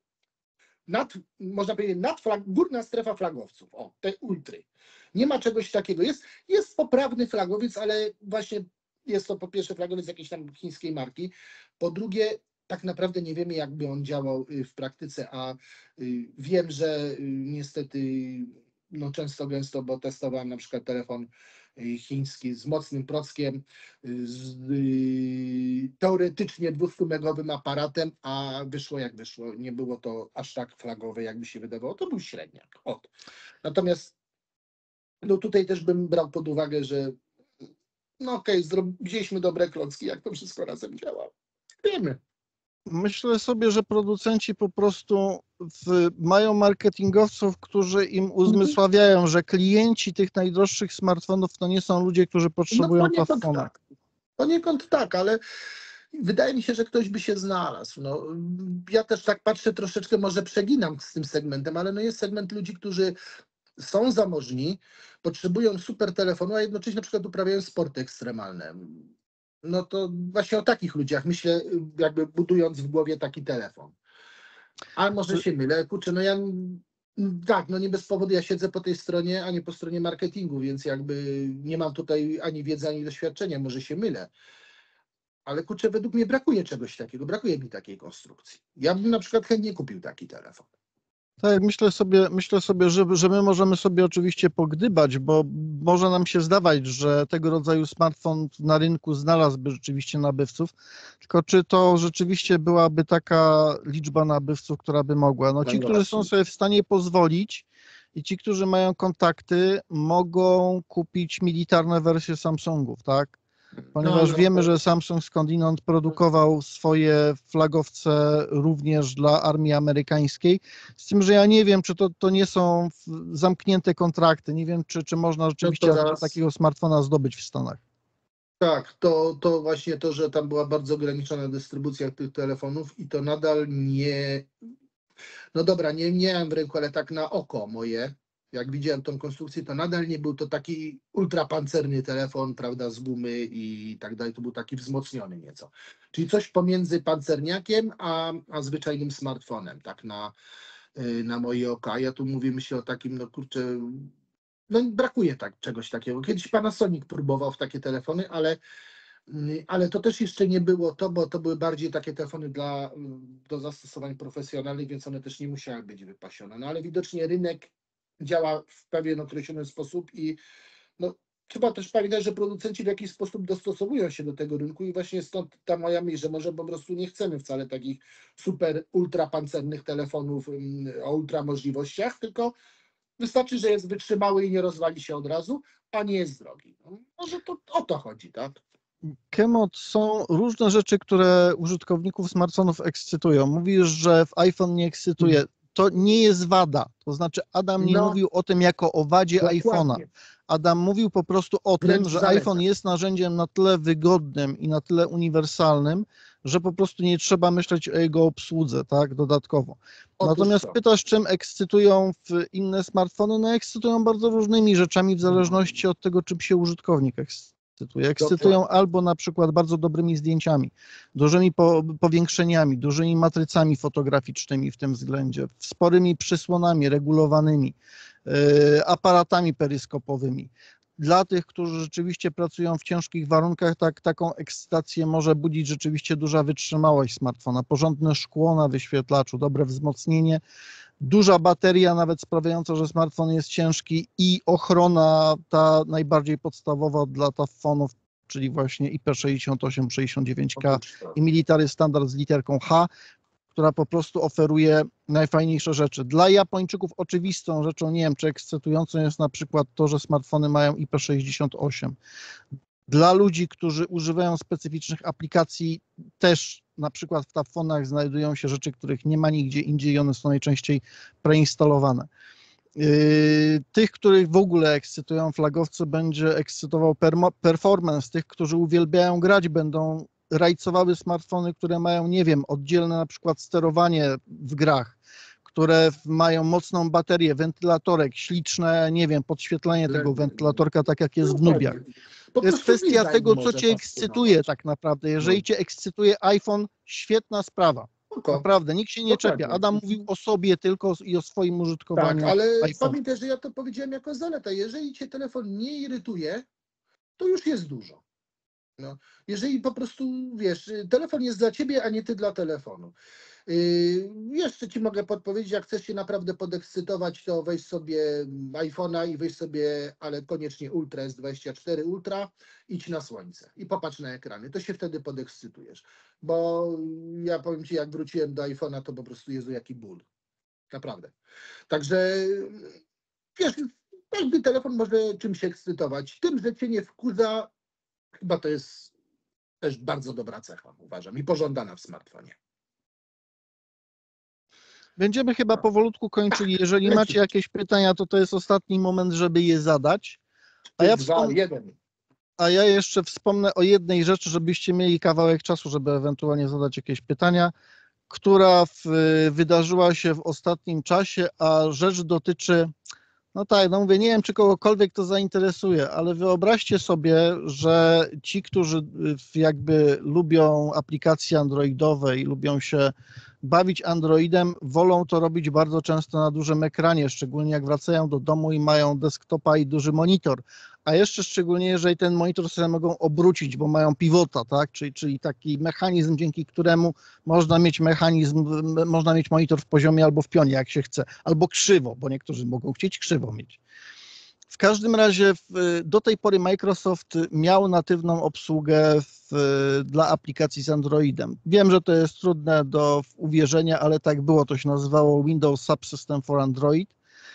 Speaker 1: można powiedzieć, górna strefa flagowców, o, te ultry. Nie ma czegoś takiego. Jest poprawny flagowiec, ale właśnie jest to po pierwsze flagowiec jakiejś tam chińskiej marki, po drugie tak naprawdę nie wiemy, jakby on działał w praktyce, a wiem, że niestety często gęsto, bo testowałem na przykład telefon chiński z mocnym prockiem, z teoretycznie 200-megowym aparatem, a wyszło jak wyszło. Nie było to aż tak flagowe, jakby się wydawało. To był średniak. Natomiast tutaj też bym brał pod uwagę, że wzięliśmy dobre klocki, jak to wszystko razem działa. Wiemy.
Speaker 2: Myślę sobie, że producenci po prostu mają marketingowców, którzy im uzmysławiają, że klienci tych najdroższych smartfonów to nie są ludzie, którzy potrzebują smartfona.
Speaker 1: Poniekąd tak, ale wydaje mi się, że ktoś by się znalazł. Ja też tak patrzę, troszeczkę może przeginam z tym segmentem, ale jest segment ludzi, którzy są zamożni, potrzebują super telefonu, a jednocześnie na przykład uprawiają sporty ekstremalne. No to właśnie o takich ludziach myślę, jakby budując w głowie taki telefon. Ale może się mylę, kurczę, nie bez powodu ja siedzę po tej stronie, a nie po stronie marketingu, więc jakby nie mam tutaj ani wiedzy, ani doświadczenia, może się mylę. Ale kurczę, według mnie brakuje czegoś takiego, brakuje mi takiej konstrukcji. Ja bym na przykład chętnie kupił taki telefon.
Speaker 2: Tak, myślę sobie, że my możemy sobie oczywiście pogdybać, bo może nam się zdawać, że tego rodzaju smartfon na rynku znalazłby rzeczywiście nabywców, tylko czy to rzeczywiście byłaby taka liczba nabywców, która by mogła? No ci, którzy są sobie w stanie pozwolić i ci, którzy mają kontakty, mogą kupić militarne wersje Samsungów, tak? Ponieważ wiemy, że Samsung skądinąd produkował swoje flagowce również dla armii amerykańskiej, z tym, że ja nie wiem, czy to nie są zamknięte kontrakty, nie wiem, czy można rzeczywiście takiego smartfona zdobyć w Stanach.
Speaker 1: Tak, to właśnie to, że tam była bardzo ograniczona dystrybucja tych telefonów i to nadal nie, no dobra, nie miałem w ręku, ale tak na oko moje, jak widziałem tą konstrukcję, to nadal nie był to taki ultrapancerny telefon, prawda, z gumy i tak dalej, to był taki wzmocniony nieco. Czyli coś pomiędzy pancerniakiem a zwyczajnym smartfonem, tak na moje oka. Ja tu mówimy się o takim, no kurczę, no brakuje czegoś takiego. Kiedyś Panasonic próbował w takie telefony, ale to też jeszcze nie było to, bo to były bardziej takie telefony do zastosowań profesjonalnych, więc one też nie musiały być wypasione. No ale widocznie rynek działa w pewien określony sposób i no, trzeba też pamiętać, że producenci w jakiś sposób dostosowują się do tego rynku i właśnie stąd ta moja myśl, że może po prostu nie chcemy wcale takich super ultra pancernych telefonów o ultra możliwościach, tylko wystarczy, że jest wytrzymały i nie rozwali się od razu, a nie jest drogi. No, może to o to chodzi, tak?
Speaker 2: Kemot, są różne rzeczy, które użytkowników smartfonów ekscytują. Mówisz, że w iPhone nie ekscytuje. To nie jest wada. To znaczy Adam nie
Speaker 1: No,
Speaker 2: mówił o tym jako o wadzie iPhone'a.
Speaker 1: dokładnie.
Speaker 2: Adam mówił po prostu o
Speaker 1: Wręcz
Speaker 2: tym, że
Speaker 1: zaletach.
Speaker 2: iPhone jest narzędziem na tyle wygodnym i na tyle uniwersalnym, że po prostu nie trzeba myśleć o jego obsłudze, tak, dodatkowo.
Speaker 1: Otóż
Speaker 2: Natomiast
Speaker 1: to.
Speaker 2: pytasz, czym ekscytują inne smartfony? No ekscytują bardzo różnymi rzeczami w zależności od tego, czym się użytkownik ekscytuje. Ekscytują
Speaker 1: Dokładnie.
Speaker 2: albo na przykład bardzo dobrymi zdjęciami, dużymi powiększeniami, dużymi matrycami fotograficznymi w tym względzie, sporymi przysłonami regulowanymi, aparatami peryskopowymi. Dla tych, którzy rzeczywiście pracują w ciężkich warunkach, taką ekscytację może budzić rzeczywiście duża wytrzymałość smartfona, porządne szkło na wyświetlaczu, dobre wzmocnienie, duża bateria, nawet sprawiająca, że smartfon jest ciężki i ochrona ta najbardziej podstawowa dla telefonów, czyli właśnie IP68-69K
Speaker 1: Otóż to.
Speaker 2: i Military Standard z literką H, która po prostu oferuje najfajniejsze rzeczy. Dla Japończyków oczywistą rzeczą, nie wiem, czy ekscytującą jest na przykład to, że smartfony mają IP68. Dla ludzi, którzy używają specyficznych aplikacji, też na przykład w telefonach znajdują się rzeczy, których nie ma nigdzie indziej i one są najczęściej preinstalowane. Tych, których w ogóle ekscytują flagowce, będzie ekscytował performance. Tych, którzy uwielbiają grać, będą rajcowały smartfony, które mają, nie wiem, oddzielne na przykład sterowanie w grach, które mają mocną baterię, wentylatorek, śliczne, nie wiem, podświetlenie tego wentylatorka, tak jak jest w Nubiach.
Speaker 1: Po
Speaker 2: To jest
Speaker 1: prostu
Speaker 2: kwestia
Speaker 1: design
Speaker 2: tego, co
Speaker 1: może
Speaker 2: cię ekscytuje
Speaker 1: fascynować.
Speaker 2: tak naprawdę. Jeżeli cię ekscytuje iPhone, świetna sprawa.
Speaker 1: Spoko.
Speaker 2: Naprawdę, nikt się nie
Speaker 1: Dokładnie.
Speaker 2: czepia. Adam mówił o sobie tylko i o swoim
Speaker 1: Tak,
Speaker 2: użytkowaniu
Speaker 1: ale
Speaker 2: iPhone.
Speaker 1: pamiętaj, że ja to powiedziałem jako zaletę. Jeżeli cię telefon nie irytuje, to już jest dużo. No. Jeżeli po prostu, wiesz, telefon jest dla ciebie, a nie ty dla telefonu. Jeszcze ci mogę podpowiedzieć, jak chcesz się naprawdę podekscytować, to weź sobie iPhone'a i weź sobie, ale koniecznie Ultra S24 Ultra, idź na słońce i popatrz na ekrany. To się wtedy podekscytujesz. Bo ja powiem ci, jak wróciłem do iPhone'a, to po prostu Jezu, jaki ból. Naprawdę. Także wiesz, każdy telefon może czymś ekscytować. Tym, że cię nie wkurza, chyba to jest też bardzo dobra cecha, uważam, i pożądana w smartfonie.
Speaker 2: Będziemy chyba powolutku kończyli. Jeżeli
Speaker 1: leci.
Speaker 2: macie jakieś pytania, to jest ostatni moment, żeby je zadać. A ja jeszcze wspomnę o jednej rzeczy, żebyście mieli kawałek czasu, żeby ewentualnie zadać jakieś pytania, która wydarzyła się w ostatnim czasie, a rzecz dotyczy, no tak, no mówię, nie wiem, czy kogokolwiek to zainteresuje, ale wyobraźcie sobie, że ci, którzy jakby lubią aplikacje androidowe i lubią się bawić Androidem, wolą to robić bardzo często na dużym ekranie, szczególnie jak wracają do domu i mają desktopa i duży monitor. A jeszcze szczególnie, jeżeli ten monitor sobie mogą obrócić, bo mają pivota, tak? Czyli taki mechanizm, dzięki któremu można mieć monitor w poziomie albo w pionie, jak się chce, albo krzywo, bo niektórzy mogą chcieć krzywo mieć. W każdym razie do tej pory Microsoft miał natywną obsługę dla aplikacji z Androidem. Wiem, że to jest trudne do uwierzenia, ale tak było. To się nazywało Windows Subsystem for Android.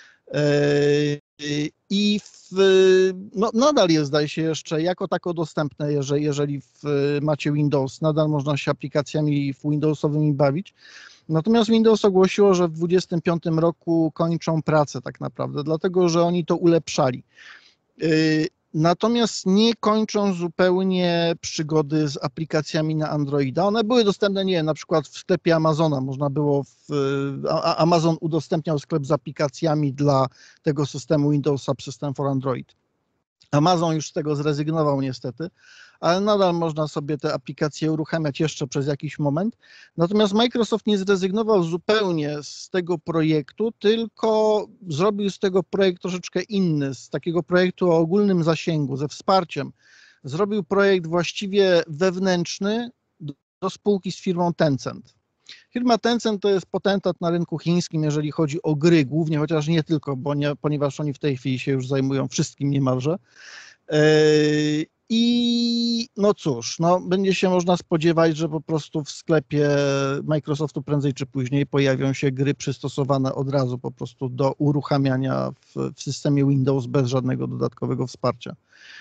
Speaker 2: I nadal jest, zdaje się, jeszcze jako tako dostępne, jeżeli macie Windows, nadal można się aplikacjami Windowsowymi bawić. Natomiast Windows ogłosiło, że w 2025 roku kończą pracę tak naprawdę, dlatego że oni to ulepszali. Natomiast nie kończą zupełnie przygody z aplikacjami na Androida. One były dostępne, nie wiem, na przykład w sklepie Amazona. Można było Amazon udostępniał sklep z aplikacjami dla tego systemu Windows Subsystem for Android. Amazon już z tego zrezygnował niestety, ale nadal można sobie te aplikacje uruchamiać jeszcze przez jakiś moment. Natomiast Microsoft nie zrezygnował zupełnie z tego projektu, tylko zrobił z tego projekt troszeczkę inny, z takiego projektu o ogólnym zasięgu, ze wsparciem. Zrobił projekt właściwie wewnętrzny do spółki z firmą Tencent. Firma Tencent to jest potentat na rynku chińskim, jeżeli chodzi o gry głównie, chociaż nie tylko, ponieważ oni w tej chwili się już zajmują wszystkim niemalże. I no cóż, no będzie się można spodziewać, że po prostu w sklepie Microsoftu prędzej czy później pojawią się gry przystosowane od razu po prostu do uruchamiania w systemie Windows bez żadnego dodatkowego wsparcia.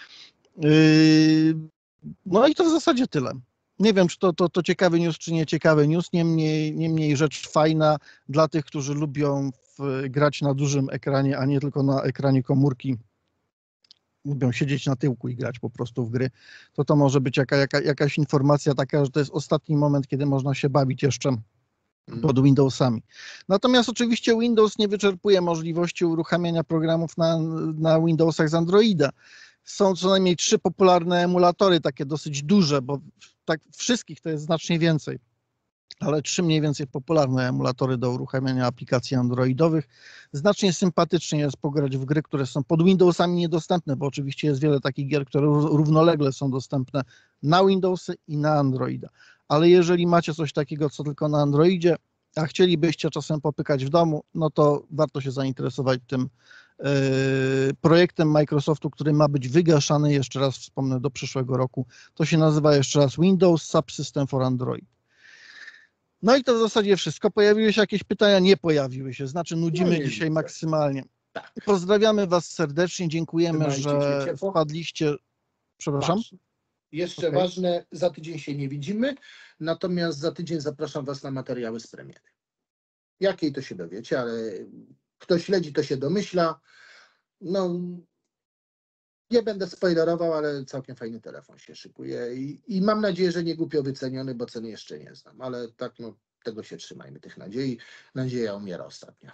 Speaker 2: No i to w zasadzie tyle. Nie wiem, czy to ciekawy news, czy nie ciekawy news, niemniej rzecz fajna dla tych, którzy lubią grać na dużym ekranie, a nie tylko na ekranie komórki. Lubią siedzieć na tyłku i grać po prostu w gry, to może być jakaś informacja taka, że to jest ostatni moment, kiedy można się bawić jeszcze pod Windowsami. Natomiast oczywiście Windows nie wyczerpuje możliwości uruchamiania programów na Windowsach z Androida. Są co najmniej 3 popularne emulatory, takie dosyć duże, bo tak wszystkich to jest znacznie więcej, ale 3 mniej więcej popularne emulatory do uruchamiania aplikacji androidowych. Znacznie sympatycznie jest pograć w gry, które są pod Windowsami niedostępne, bo oczywiście jest wiele takich gier, które równolegle są dostępne na Windowsy i na Androida. Ale jeżeli macie coś takiego, co tylko na Androidzie, a chcielibyście czasem popykać w domu, no to warto się zainteresować tym projektem Microsoftu, który ma być wygaszany, jeszcze raz wspomnę, do przyszłego roku. To się nazywa jeszcze raz Windows Subsystem for Android. No i to w zasadzie wszystko. Pojawiły się jakieś pytania? Nie pojawiły się. Znaczy nudzimy dzisiaj maksymalnie.
Speaker 1: Tak.
Speaker 2: Pozdrawiamy Was serdecznie. Dziękujemy,
Speaker 1: Trzymajcie
Speaker 2: że
Speaker 1: się ciepło.
Speaker 2: wpadliście. Przepraszam?
Speaker 1: Jeszcze
Speaker 2: Okej.
Speaker 1: ważne, za tydzień się nie widzimy, natomiast za tydzień zapraszam Was na materiały z premiery. Jakiej to się dowiecie, ale kto śledzi, to się domyśla. No, nie będę spoilerował, ale całkiem fajny telefon się szykuje i mam nadzieję, że nie głupio wyceniony, bo ceny jeszcze nie znam, ale tak, no, tego się trzymajmy, tych nadziei. Nadzieja umiera ostatnio.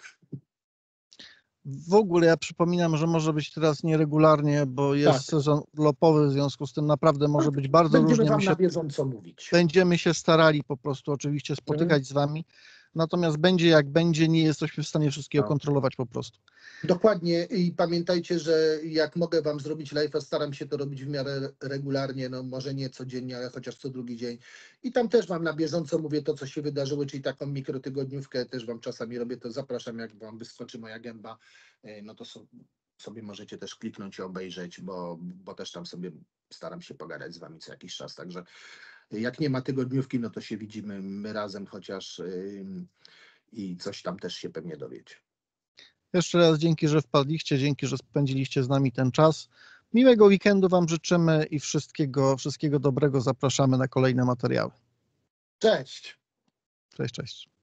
Speaker 2: W ogóle ja przypominam, że może być teraz nieregularnie, bo jest
Speaker 1: Tak.
Speaker 2: sezon urlopowy, w związku z tym naprawdę może być bardzo
Speaker 1: Będziemy
Speaker 2: różnie.
Speaker 1: Wam na bieżąco mówić.
Speaker 2: Będziemy się starali po prostu oczywiście spotykać z Wami, natomiast będzie jak będzie, nie jesteśmy w stanie wszystkiego kontrolować po prostu.
Speaker 1: Dokładnie i pamiętajcie, że jak mogę Wam zrobić live'a, staram się to robić w miarę regularnie, no może nie codziennie, ale chociaż co drugi dzień. I tam też Wam na bieżąco mówię to, co się wydarzyło, czyli taką mikrotygodniówkę też Wam czasami robię, to zapraszam, jak Wam wyskoczy moja gęba, no to sobie możecie też kliknąć i obejrzeć, bo też tam sobie staram się pogadać z Wami co jakiś czas, także jak nie ma tygodniówki, no to się widzimy my razem chociaż i coś tam też się pewnie dowiecie.
Speaker 2: Jeszcze raz dzięki, że wpadliście, dzięki, że spędziliście z nami ten czas. Miłego weekendu Wam życzymy i wszystkiego dobrego. Zapraszamy na kolejne materiały.
Speaker 1: Cześć!
Speaker 2: Cześć, cześć.